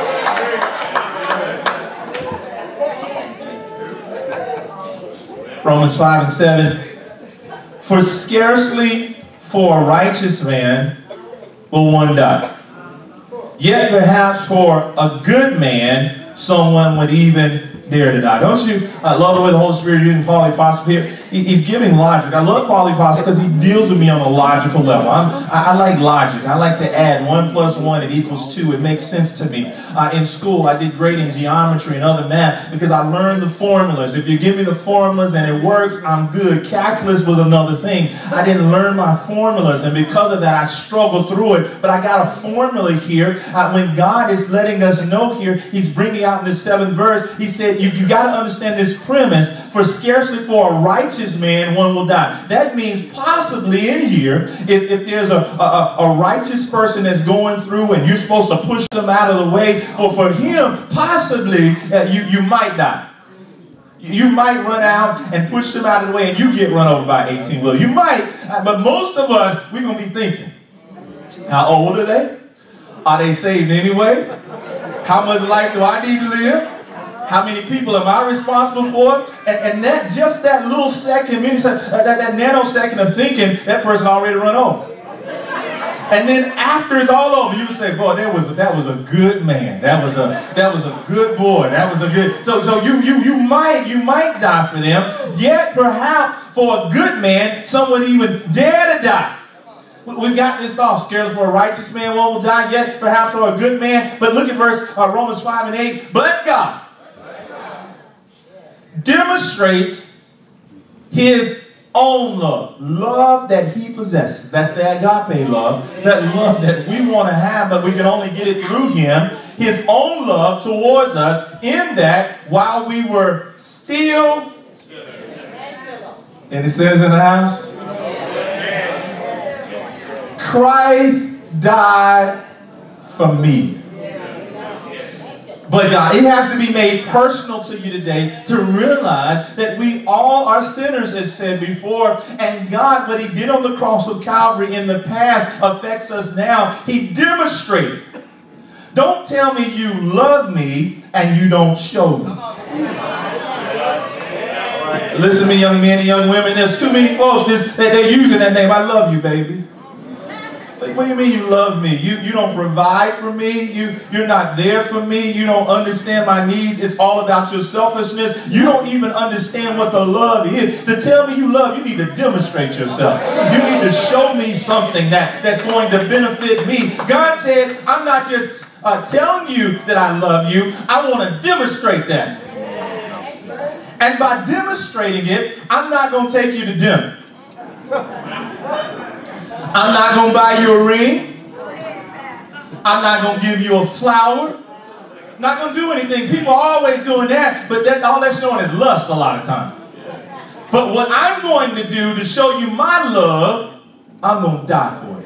Romans five and seven. For scarcely for a righteous man will one die. Yet perhaps for a good man, someone would even dare to die. Don't you I love the way the Holy Spirit is using Paul the Apostle here? He, he's giving logic. I love Paul the Apostle because he deals with me on a logical level. I'm, I, I like logic. I like to add one plus one, it equals two. It makes sense to me. Uh, in school, I did great in geometry and other math because I learned the formulas. If you give me the formulas and it works, I'm good. Calculus was another thing. I didn't learn my formulas, and because of that, I struggled through it. But I got a formula here. Uh, when God is letting us know here, he's bringing out in the seventh verse, he said, you, you got to understand this premise. For scarcely for a righteous man one will die. That means possibly in here, if, if there's a, a, a righteous person that's going through and you're supposed to push them out of the way, for, for him, possibly uh, you, you might die. You might run out and push them out of the way and you get run over by eighteen wheeler. You might, uh, but most of us, we're going to be thinking, how old are they? Are they saved anyway? How much life do I need to live? How many people am I responsible for? And, and that just that little second, that, that, that nanosecond of thinking, that person already run over. And then after it's all over, you say, boy, that was a, that was a good man. That was a that was a good boy. That was a good. So so you you you might you might die for them. Yet perhaps for a good man, someone even dare to die. We got this off. Scarcely for a righteous man one will die. Yet perhaps for a good man. But look at verse uh, Romans five and eight. But God demonstrates his own love. Love that he possesses. That's the agape love. That love that we want to have, but we can only get it through him. His own love towards us in that while we were still, and it says in the house, Christ died for me. But God, it has to be made personal to you today to realize that we all are sinners, as said before. And God, what he did on the cross of Calvary in the past affects us now. He demonstrated. Don't tell me you love me and you don't show me. Listen to me, young men and young women. There's too many folks that they're using that name. I love you, baby. Like, what do you mean you love me? You, you don't provide for me. You, you're not there for me. You don't understand my needs. It's all about your selfishness. You don't even understand what the love is. To tell me you love, you need to demonstrate yourself. You need to show me something that, that's going to benefit me. God said, I'm not just uh, telling you that I love you. I want to demonstrate that. And by demonstrating it, I'm not going to take you to dinner. I'm not going to buy you a ring. I'm not going to give you a flower. Not going to do anything. People are always doing that, but that, all that's showing is lust a lot of times. But what I'm going to do to show you my love, I'm going to die for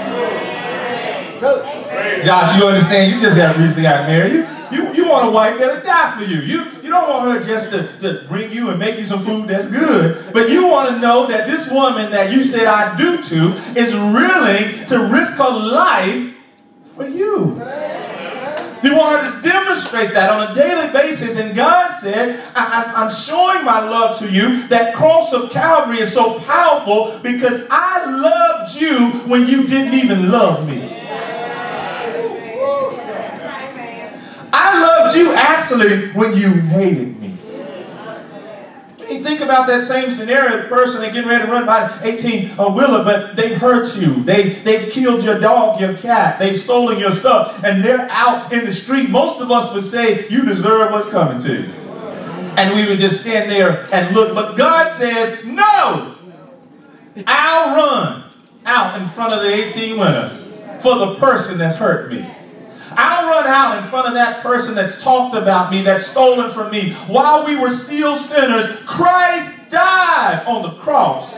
it. Josh, you understand? You just have recently got married. You, you, you want a wife that'll die for you. You, you don't want her just to, to bring you and make you some food that's good. But you want to know that this woman that you said I do to is willing to risk her life for you. You want her to demonstrate that on a daily basis. And God said, I, I, I'm showing my love to you. That cross of Calvary is so powerful because I loved you when you didn't even love me. I loved you actually when you hated me. You think about that same scenario, the person they getting ready to run by eighteen wheeler, but they hurt you. They, they've killed your dog, your cat. They've stolen your stuff, and they're out in the street. Most of us would say, you deserve what's coming to you. And we would just stand there and look. But God says, no, I'll run out in front of the eighteen wheeler for the person that's hurt me. I'll run out in front of that person that's talked about me, that's stolen from me. While we were still sinners, Christ died on the cross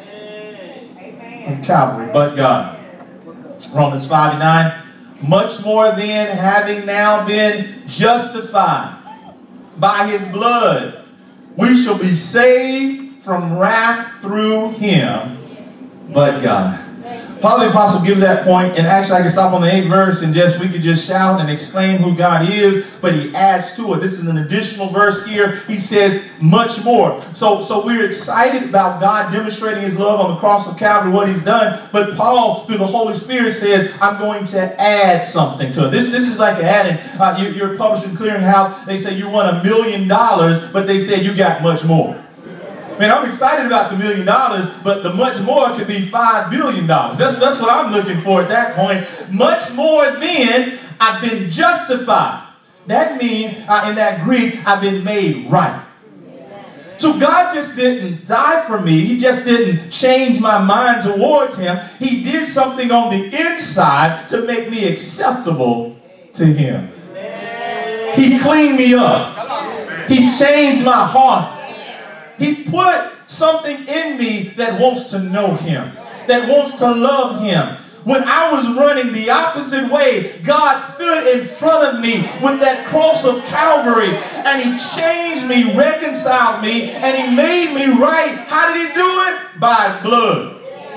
of Calvary. But God. Romans five and nine. Much more then, having now been justified by his blood, we shall be saved from wrath through him, but God. Paul the Apostle gives that point, and actually I can stop on the eighth verse and just we could just shout and exclaim who God is, but he adds to it. This is an additional verse here. He says much more. So, so we're excited about God demonstrating his love on the cross of Calvary, what he's done, but Paul, through the Holy Spirit, says, I'm going to add something to it. This, this is like adding, uh, you, you're a publishing clearinghouse, they say you won a million dollars, but they said you got much more. Man, I'm excited about the million dollars, but the much more could be five billion dollars. That's, that's what I'm looking for at that point. Much more than I've been justified. That means, uh, in that Greek, I've been made right. So God just didn't die for me. He just didn't change my mind towards him. He did something on the inside to make me acceptable to him. He cleaned me up. He changed my heart. He put something in me that wants to know him, that wants to love him. When I was running the opposite way, God stood in front of me with that cross of Calvary, and he changed me, reconciled me, and he made me right. How did he do it? By his blood.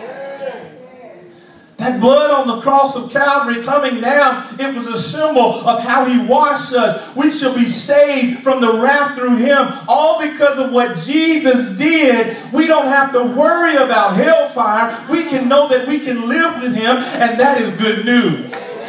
That blood on the cross of Calvary coming down, it was a symbol of how he washed us. We shall be saved from the wrath through him, all because of what Jesus did. We don't have to worry about hellfire. We can know that we can live with him, and that is good news.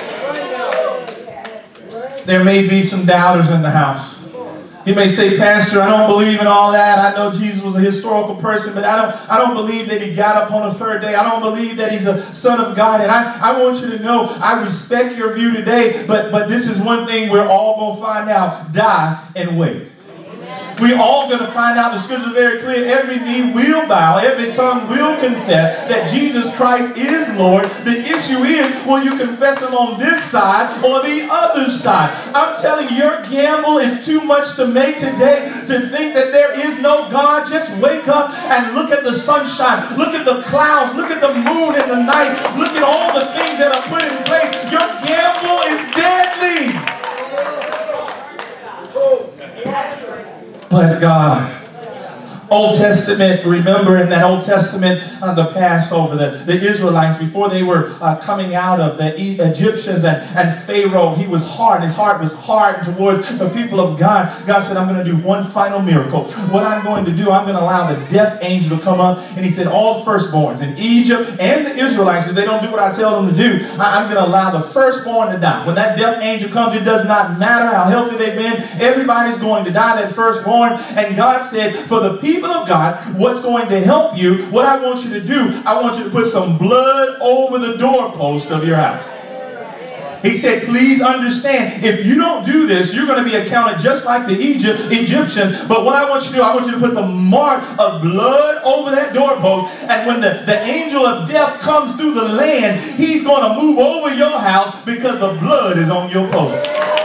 There may be some doubters in the house. You may say, Pastor, I don't believe in all that. I know Jesus was a historical person, but I don't, I don't believe that he got up on the third day. I don't believe that he's a son of God. And I, I want you to know, I respect your view today, but, but this is one thing we're all going to find out. Die and wait. We're all going to find out, the scripture is very clear, every knee will bow, every tongue will confess that Jesus Christ is Lord. The issue is, will you confess him on this side or the other side? I'm telling you, your gamble is too much to make today to think that there is no God. Just wake up and look at the sunshine, look at the clouds, look at the moon in the night, look at all the things that are put in place. Your gamble is deadly. But God, Old Testament, remember in that Old Testament, uh, the Passover, the, the Israelites, before they were uh, coming out of the e Egyptians and, and Pharaoh, he was hard. His heart was hard towards the people of God. God said, I'm going to do one final miracle. What I'm going to do, I'm going to allow the death angel to come up. And he said, all firstborns in Egypt and the Israelites, if they don't do what I tell them to do, I, I'm going to allow the firstborn to die. When that death angel comes, it does not matter how healthy they've been. Everybody's going to die, that firstborn. And God said, for the people of God, what's going to help you, what I want you to do, I want you to put some blood over the doorpost of your house. He said, please understand, if you don't do this, you're going to be accounted just like the Egypt, Egyptians. But what I want you to do, I want you to put the mark of blood over that doorpost. And when the, the angel of death comes through the land, he's going to move over your house because the blood is on your post.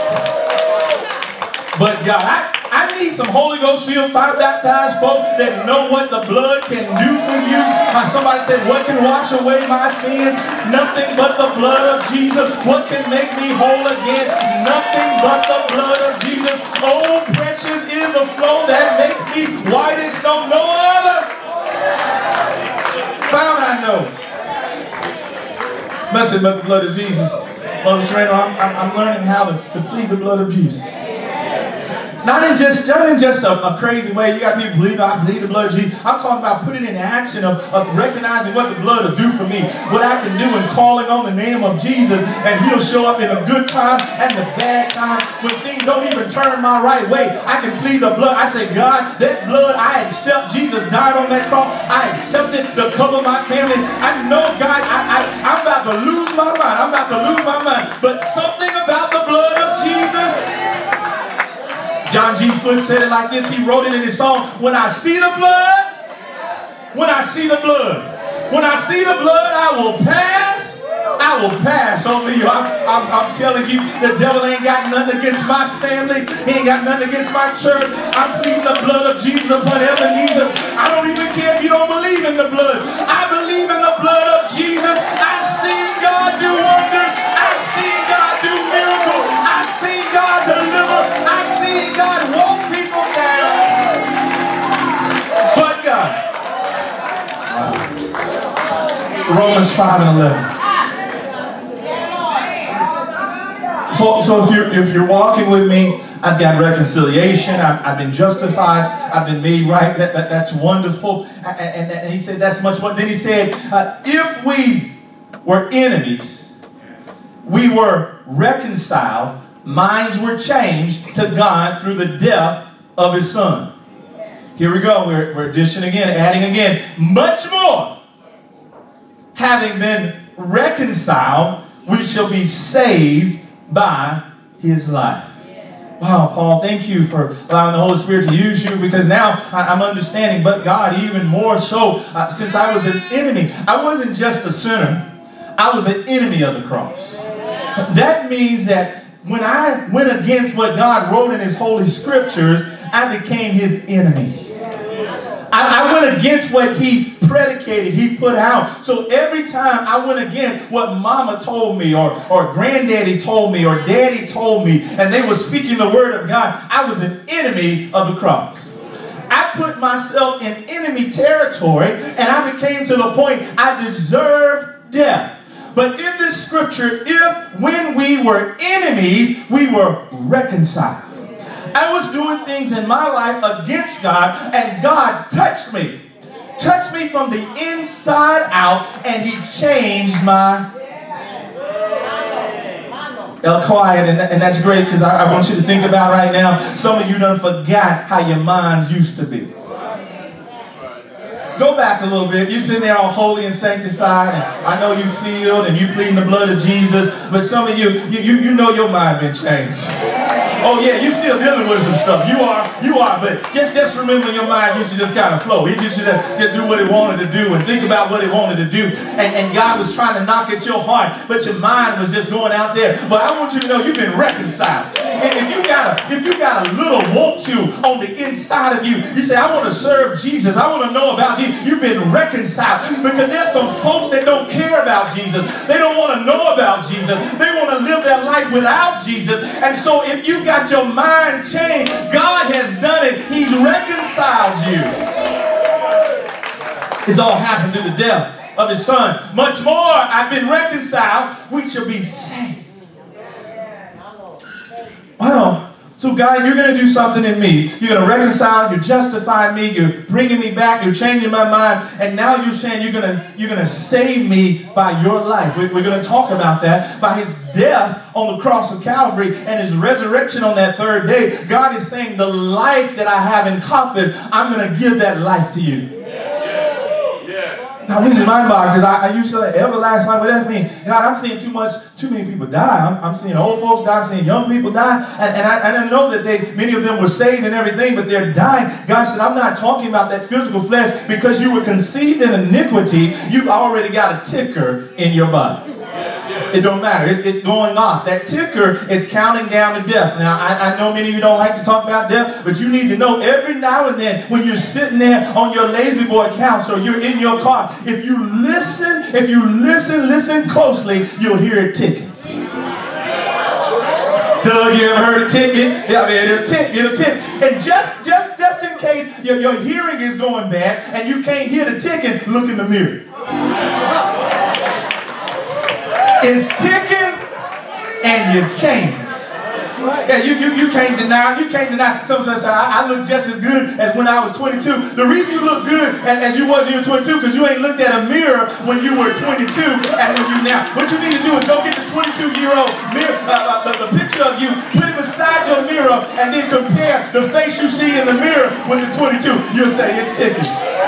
But God, I, I need some Holy Ghost filled, fire baptized folk that know what the blood can do for you. Uh, somebody said, what can wash away my sins? Nothing but the blood of Jesus. What can make me whole again? Nothing but the blood of Jesus. Oh, precious is the flow that makes me white as snow. No other found I know. Nothing but the blood of Jesus. Mother Serena, I'm, I'm, I'm learning how to, to plead the blood of Jesus. Not in just, not in just a, a crazy way. You got people believe, I believe the blood of Jesus. I'm talking about putting in action of, of recognizing what the blood will do for me. What I can do in calling on the name of Jesus, and he'll show up in the good time and the bad time. When things don't even turn my right way, I can plead the blood. I say, God, that blood, I accept. Jesus died on that cross. I accept it to cover my family. I know, God, I, I, I'm about to lose my mind. I'm about to lose my mind. But something about the blood of Jesus. John G. Foote said it like this. He wrote it in his song. When I see the blood, when I see the blood, when I see the blood, I will pass. I will pass over you. I'm, I'm, I'm telling you, the devil ain't got nothing against my family. He ain't got nothing against my church. I'm pleading the blood of Jesus upon Ebenezer. I don't even care if you don't believe in the blood. I believe in the blood of Jesus. I've seen God do wonders. I've seen God do miracles. I've seen God deliver. I've seen God walk people down. But God. Romans five and eleven. So, so if you're if you're walking with me, I've got reconciliation. I've, I've been justified. I've been made right. That, that that's wonderful. And, and, and he said that's much more. Then he said, uh, if we were enemies, we were reconciled. Minds were changed to God through the death of his son. Here we go. We're, we're addition again, adding again. Much more. Having been reconciled, we shall be saved by his life. Wow, Paul, thank you for allowing the Holy Spirit to use you, because now I'm understanding, but God, even more so, uh, since I was an enemy. I wasn't just a sinner. I was an enemy of the cross. That means that when I went against what God wrote in his holy scriptures, I became his enemy. I, I went against what he predicated, he put out. So every time I went against what mama told me, or, or granddaddy told me, or daddy told me, and they were speaking the word of God, I was an enemy of the cross. I put myself in enemy territory, and I became to the point I deserved death. But in this scripture, if when we were enemies, we were reconciled. I was doing things in my life against God, and God touched me. Touched me from the inside out, and he changed my... El quiet, and, and that's great, because I, I want you to think about right now, some of you done forgot how your minds used to be. Go back a little bit. You're sitting there all holy and sanctified, and I know you sealed, and you pleading the blood of Jesus, but some of you, you, you, you know your mind been changed. Oh yeah, you're still dealing with some stuff. You are, you are, but just, just remember your mind used to just kind of flow. He just used to just do what he wanted to do and think about what he wanted to do. And, and God was trying to knock at your heart, but your mind was just going out there. But I want you to know you've been reconciled. And if you got a, if you got a little want to on the inside of you, you say, I want to serve Jesus. I want to know about you. You've been reconciled, because there's some folks that don't care about Jesus. They don't want to know about Jesus. They want to live their life without Jesus. And so if you got your mind changed, God has done it. He's reconciled you. It's all happened through the death of his son. Much more, I've been reconciled, we shall be saved. Wow. So God, you're going to do something in me. You're going to reconcile, you're justifying me, you're bringing me back, you're changing my mind, and now you're saying you're going to, you're going to save me by your life. We're, we're going to talk about that. By his death on the cross of Calvary and his resurrection on that third day, God is saying the life that I have encompassed, I'm going to give that life to you. Now, this is my mind, because I, I used to everlasting life. What does that mean? God, I'm seeing too much, too many people die. I'm, I'm seeing old folks die. I'm seeing young people die. And, and I, I didn't know that they, many of them were saved and everything, but they're dying. God said, I'm not talking about that physical flesh, because you were conceived in iniquity. You've already got a ticker in your body. It don't matter. It's, it's going off. That ticker is counting down to death. Now, I, I know many of you don't like to talk about death, but you need to know every now and then when you're sitting there on your lazy boy couch or you're in your car, if you listen, if you listen, listen closely, you'll hear it ticking. Doug, you ever heard it ticking? Yeah, I mean, it'll tick, it'll tick. And just, just, just in case your, your hearing is going bad and you can't hear the ticking, look in the mirror. It's ticking and you're changing. Yeah, you, you, you can't deny, you can't deny. Some of us say, I, I look just as good as when I was twenty-two. The reason you look good as, as you was when you were twenty-two, because you ain't looked at a mirror when you were twenty-two and when you now. What you need to do is go get the twenty-two-year-old mirror, uh, uh, the, the picture of you, put it beside your mirror, and then compare the face you see in the mirror with the twenty-two. You'll say it's ticking.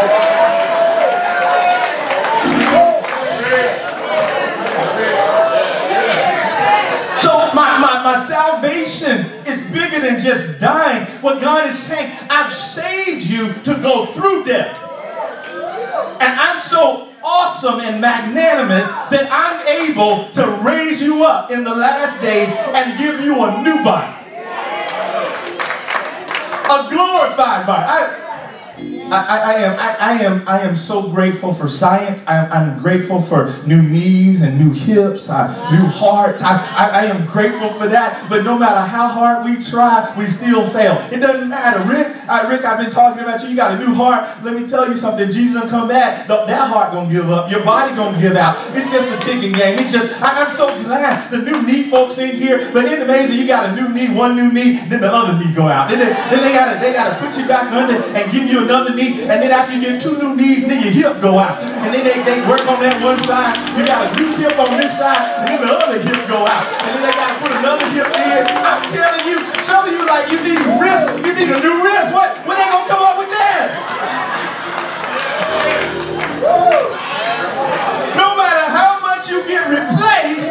My salvation is bigger than just dying. What God is saying, I've saved you to go through death. And I'm so awesome and magnanimous that I'm able to raise you up in the last days and give you a new body. A glorified body. I, I, I, am, I, I, am, I am so grateful for science. I, I'm grateful for new knees and new hips, uh, new hearts. I, I, I am grateful for that. But no matter how hard we try, we still fail. It doesn't matter. Rick, uh, Rick, I've been talking about you. You got a new heart. Let me tell you something. Jesus will come back. The, that heart going to give up. Your body going to give out. It's just a ticking game. It's just, I, I'm so glad the new knee folks in here. But it's amazing. You got a new knee, one new knee, then the other knee go out. Then they, then they got to they gotta put you back under and give you another knee. And then after you get two new knees, then your hip go out. And then they, they work on that one side. You got a new hip on this side, and then the other hip go out. And then they got to put another hip in. I'm telling you, some of you like, you need a wrist, you need a new wrist. What? When they going to come up with that? No matter how much you get replaced,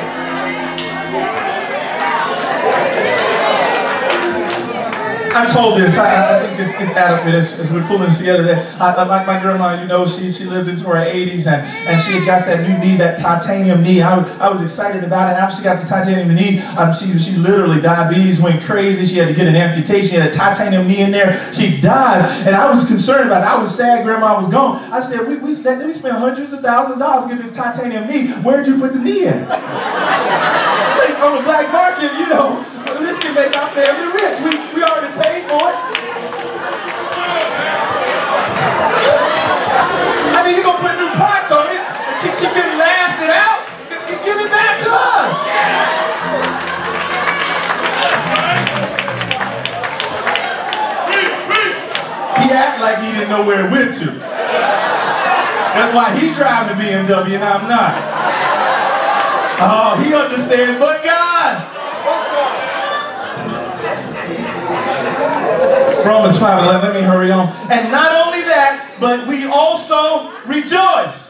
I told this, I, I think it's, it's adequate as, as we're pulling this together. That I, I, my, my grandma, you know, she, she lived into her eighties, and, and she had got that new knee, that titanium knee. I, I was excited about it. After she got the titanium knee, um, she, she literally, diabetes went crazy. She had to get an amputation. She had a titanium knee in there. She dies, and I was concerned about it. I was sad grandma was gone. I said, we, we, spent, we spent hundreds of thousands of dollars to get this titanium knee. Where'd you put the knee in? Like, on the black market, you know, this can make our family rich. We, we already paid for it. I mean, you're going to put new parts on it, and she, she couldn't last it out. Give it back to us. He acted like he didn't know where it went to. That's why he's driving the B M W and I'm not. Oh, he understands, but God. Romans five eleven, let me hurry on. And not only that, but we also rejoice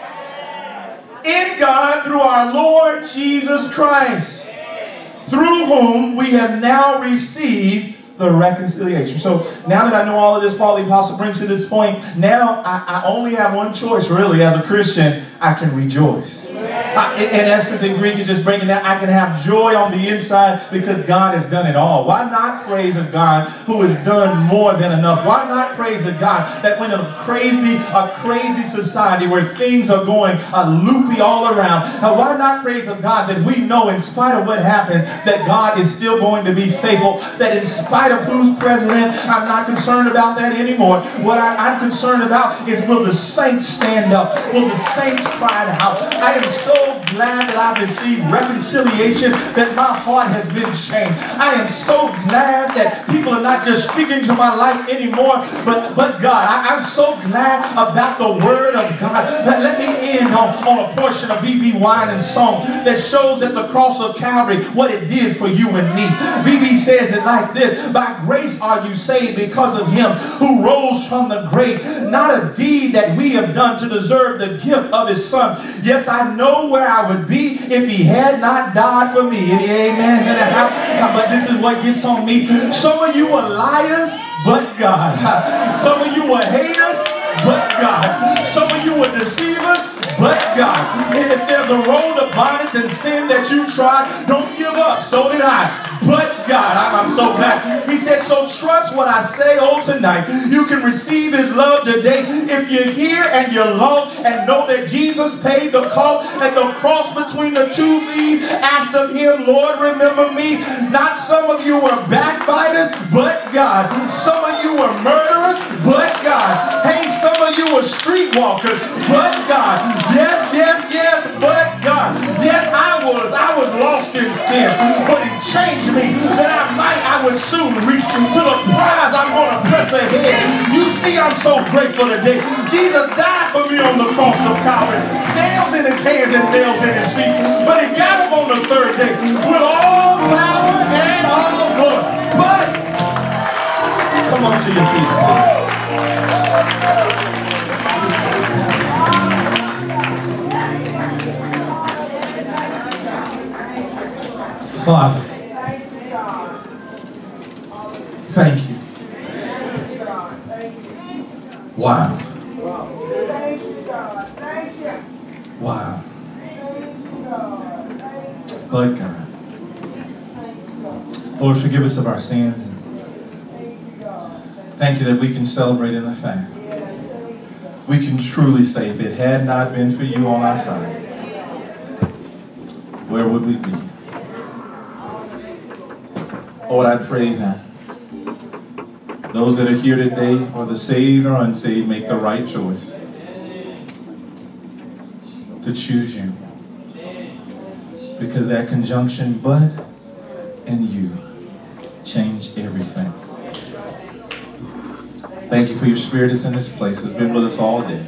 in God through our Lord Jesus Christ, through whom we have now received the reconciliation. So now that I know all of this, Paul the Apostle brings to this point, now I, I only have one choice really as a Christian. I can rejoice. I, in essence, in Greek, is just bringing that I can have joy on the inside because God has done it all. Why not praise a God who has done more than enough? Why not praise a God that when a crazy, a crazy society where things are going uh, loopy all around, uh, why not praise a God that we know in spite of what happens that God is still going to be faithful, that in spite of who's president, I'm not concerned about that anymore. What I, I'm concerned about is will the saints stand up? Will the saints cry out? I am so glad that I've received reconciliation, that my heart has been changed. I am so glad that people are not just speaking to my life anymore, but, but God, I, I'm so glad about the word of God. Let, let me end on, on a portion of B B Winans' song that shows that the cross of Calvary, what it did for you and me. B B says it like this: by grace are you saved because of him who rose from the grave, not a deed that we have done to deserve the gift of his son. Yes, I know where I would be if he had not died for me. Any amens in the house? But this is what gets on me. Some of you are liars, but God. Some of you are haters, but God. Some of you are deceivers, but God. If there's a road of bondage and sin that you tried, don't give up. So did I. But God, I'm, I'm so glad. He said, so trust what I say, oh, tonight. You can receive his love today. If you're here and you're lost and know that Jesus paid the cost at the cross between the two thieves, asked of him, Lord, remember me. Not some of you were backbiters, but God. Some of you were murderers, but God. Hey, some of you were streetwalkers, but God. Yes, yes, yes, but God. Yes, I was. I was lost in sin, but he changed me that I might, I would soon reach to the prize I'm going to press ahead. You see, I'm so grateful today. Jesus died for me on the cross of Calvary. Nails in his hands and nails in his feet. But he got him on the third day with all power and all glory. But, come on to your feet. Father, thank you. Wow. Wow. But God, Lord, forgive us of our sins. Thank you that we can celebrate in the fact. We can truly say, if it had not been for you on our side, where would we be? Lord, I pray that those that are here today, whether saved or unsaved, make the right choice to choose you. Because that conjunction, but and you, changed everything. Thank you for your spirit that's in this place. It's been with us all day.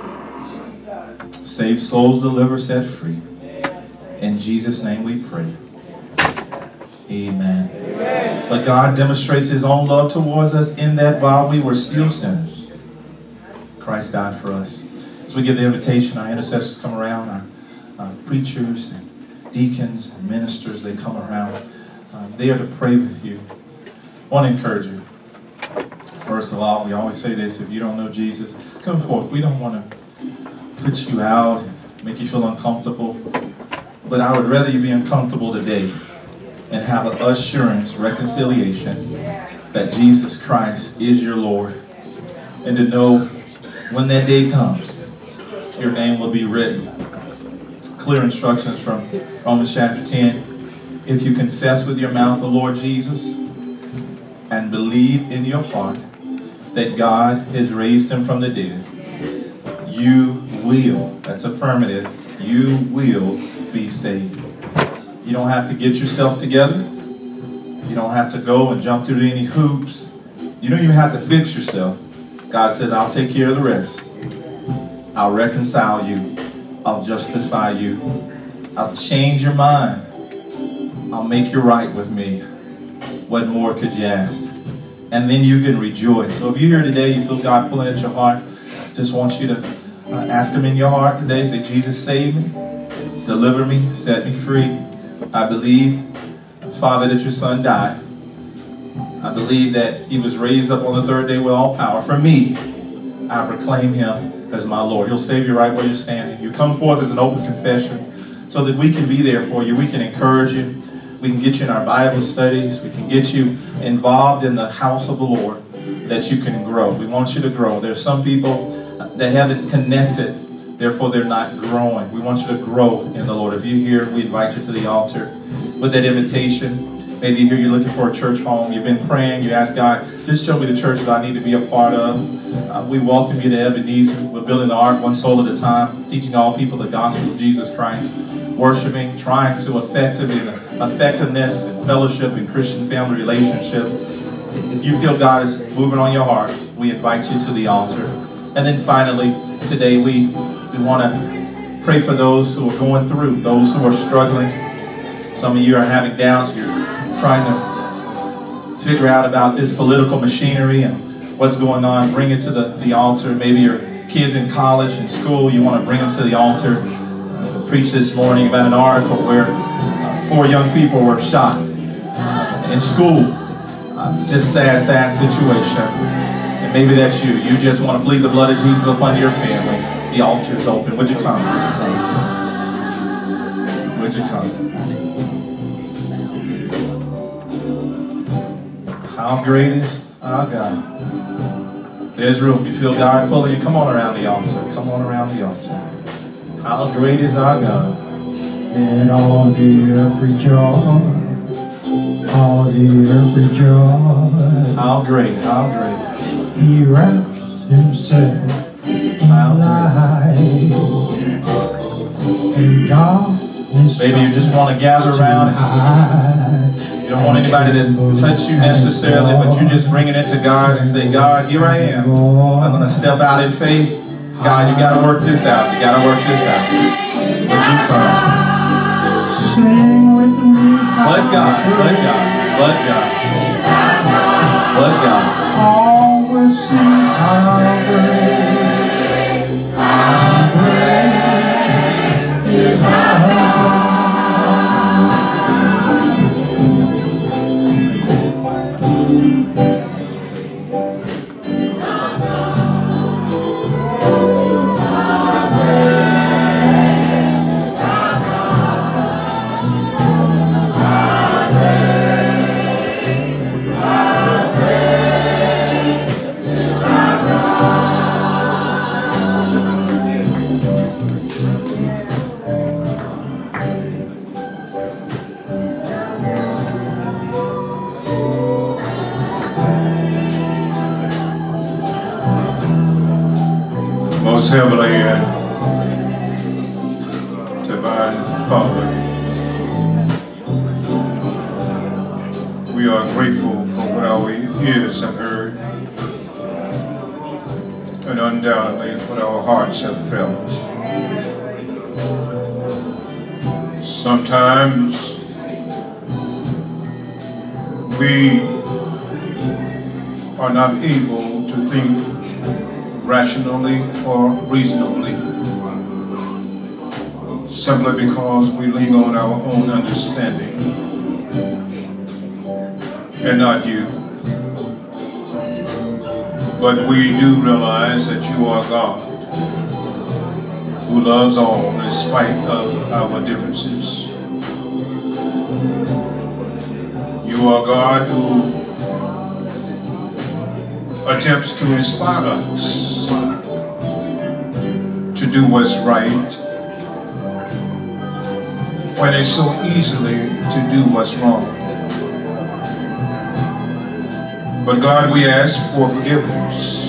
Save souls, deliver, set free. In Jesus' name we pray. Amen. Amen. But God demonstrates his own love towards us in that while we were still sinners, Christ died for us. As we give the invitation, our intercessors come around, our, our preachers and deacons and ministers, they come around. Uh, they are to pray with you. I want to encourage you. First of all, we always say this: if you don't know Jesus, come forth. We don't want to put you out and make you feel uncomfortable. But I would rather you be uncomfortable today and have an assurance, reconciliation that Jesus Christ is your Lord. And to know when that day comes, your name will be written. Clear instructions from Romans chapter ten. If you confess with your mouth the Lord Jesus and believe in your heart that God has raised him from the dead, you will, that's affirmative, you will be saved. You don't have to get yourself together. You don't have to go and jump through any hoops. You don't even have to fix yourself. God says, I'll take care of the rest. I'll reconcile you. I'll justify you. I'll change your mind. I'll make you right with me. What more could you ask? And then you can rejoice. So if you're here today, you feel God pulling at your heart, just want you to uh, ask him in your heart today. Say, Jesus, save me. Deliver me. Set me free. I believe, Father, that your son died. I believe that he was raised up on the third day with all power. For me, I proclaim him as my Lord. He'll save you right where you're standing. You come forth as an open confession. so that we can be there for you. We can encourage you. We can get you in our Bible studies. We can get you involved in the house of the Lord, that you can grow. We want you to grow. There's some people that haven't connected, therefore they're not growing. We want you to grow in the Lord. If you're here, we invite you to the altar with that invitation. Maybe you're here, you're looking for a church home. You've been praying. You ask God, just show me the church that I need to be a part of. Uh, we welcome you to Ebenezer. We're building the ark one soul at a time, teaching all people the gospel of Jesus Christ, worshiping, trying to effectively, effectiveness and fellowship in Christian family relationship. If you feel God is moving on your heart, we invite you to the altar. And then finally, today we, we want to pray for those who are going through, those who are struggling. Some of you are having doubts. You're trying to figure out about this political machinery and what's going on. Bring it to the, the altar. Maybe your kids in college and school, you want to bring them to the altar. I preached this morning about an article where uh, four young people were shot uh, in school. Uh, just sad, sad situation. And maybe that's you. You just want to plead the blood of Jesus upon your family. The altar is open. Would you come? Would you come? Would you come? How great is our God? There's room. You feel God pulling you? Come on around the altar. Come on around the altar. How great is our God? And all the earth rejoice. All the earth rejoice. How great, how great. He wraps himself in light. And darkness. Maybe you just want to gather around. You don't want anybody to touch you necessarily, but you're just bringing it to God and say, God, here I am. I'm going to step out in faith. God, you got to work this out. You got to work this out. Would you come? Sing with me. Let God, let God, let God, let God. Always sing how great, how great is our God. Most heavenly and divine Father, we are grateful for what our ears have heard, and undoubtedly what our hearts have felt. Sometimes we are not able to think rationally or reasonably, simply because we lean on our own understanding and not you. But we do realize that you are God who loves all in spite of our differences. You are God who attempts to inspire us to do what's right when it's so easily to do what's wrong. But God, we ask for forgiveness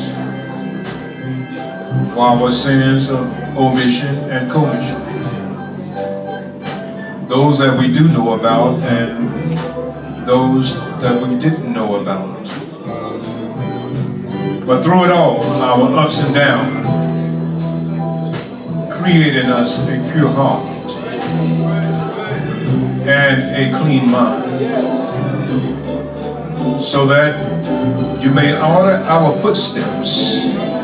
for our sins of omission and commission, those that we do know about and those that we didn't know about. But through it all, our ups and downs, creating us a pure heart and a clean mind, so that you may order our footsteps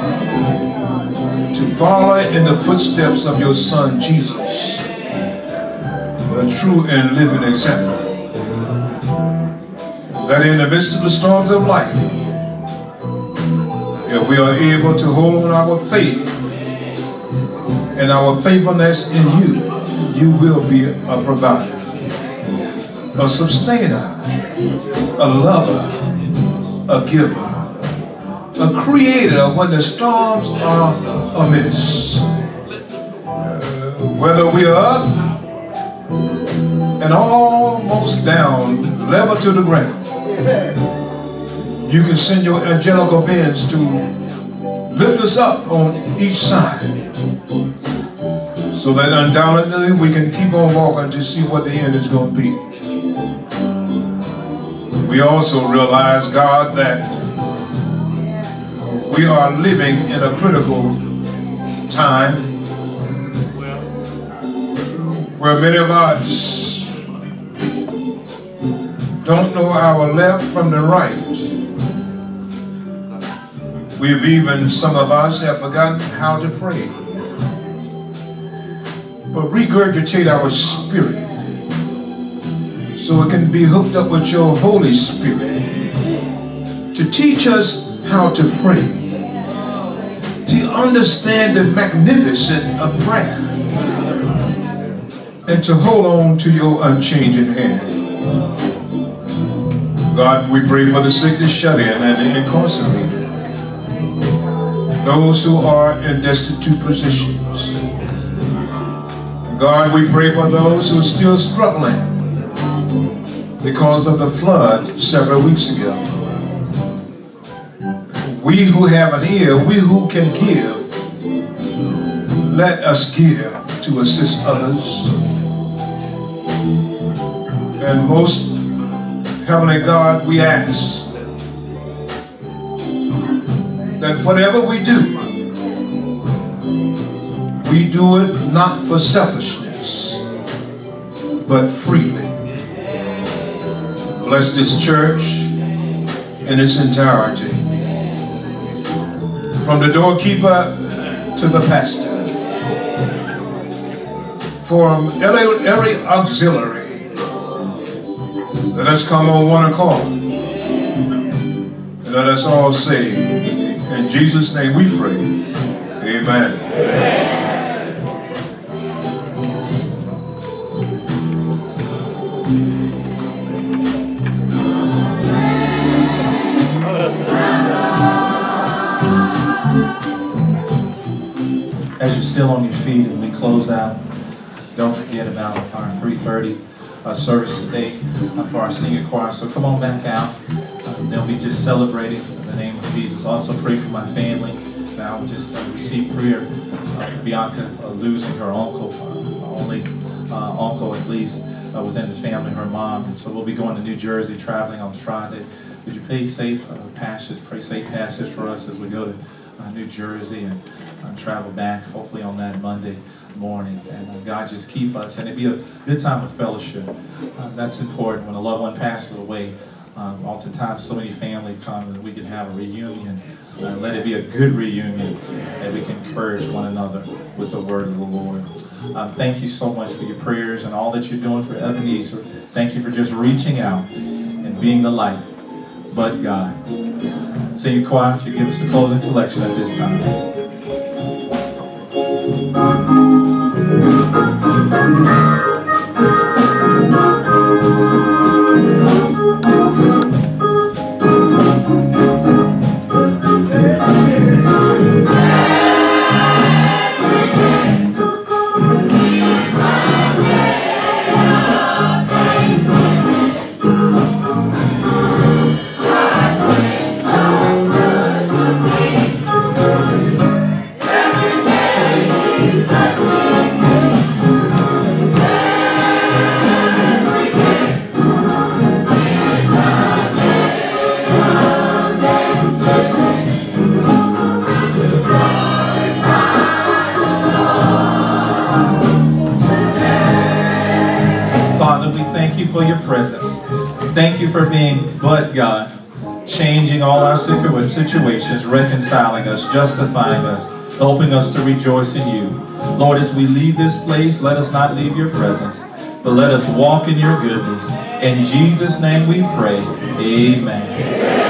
to follow in the footsteps of your Son, Jesus, the true and living example, that in the midst of the storms of life, if we are able to hold on our faith and our faithfulness in you, you will be a provider, a sustainer, a lover, a giver, a creator when the storms are amiss. Uh, whether we are up and almost down, level to the ground, you can send your angelical beings to lift us up on each side, so that undoubtedly we can keep on walking to see what the end is going to be. We also realize, God, that we are living in a critical time where many of us don't know our left from the right. We've even, some of us have forgotten how to pray. But regurgitate our spirit so it can be hooked up with your Holy Spirit to teach us how to pray, to understand the magnificence of prayer, and to hold on to your unchanging hand. God, we pray for the sick, the shut-in, and the incarcerated, those who are in destitute positions. God, we pray for those who are still struggling because of the flood several weeks ago. We who have an ear, we who can give, let us give to assist others. And most Heavenly God, we ask that whatever we do, we do it not for selfishness, but freely. Bless this church in its entirety, from the doorkeeper to the pastor, from every, every auxiliary. Let us come on one accord, and let us all say, in Jesus' name we pray, amen. Amen. As you're still on your feet and we close out, don't forget about our three thirty uh, service today uh, for our senior choir. So come on back out. Uh, they'll be just celebrating in the name of Jesus. Also pray for my family. Now we just uh, received prayer uh, Bianca uh, losing her uncle, uh, only uh, uncle at least uh, within the family, her mom. And so we'll be going to New Jersey, traveling on Friday. Would you pray safe uh, passage, pray safe passage for us as we go to uh, New Jersey and uh, travel back, hopefully on that Monday morning. And uh, God just keep us, and it'd be a good time of fellowship. Uh, that's important when a loved one passes away. Um, oftentimes, so many families come and we can have a reunion. Uh, let it be a good reunion, that we can encourage one another with the word of the Lord. Um, thank you so much for your prayers and all that you're doing for Ebenezer. Thank you for just reaching out and being the light, but God. Senior choir, you give us the closing selection at this time. For your presence. Thank you for being but God, changing all our situations, reconciling us, justifying us, helping us to rejoice in you. Lord, as we leave this place, let us not leave your presence, but let us walk in your goodness. In Jesus' name we pray, amen.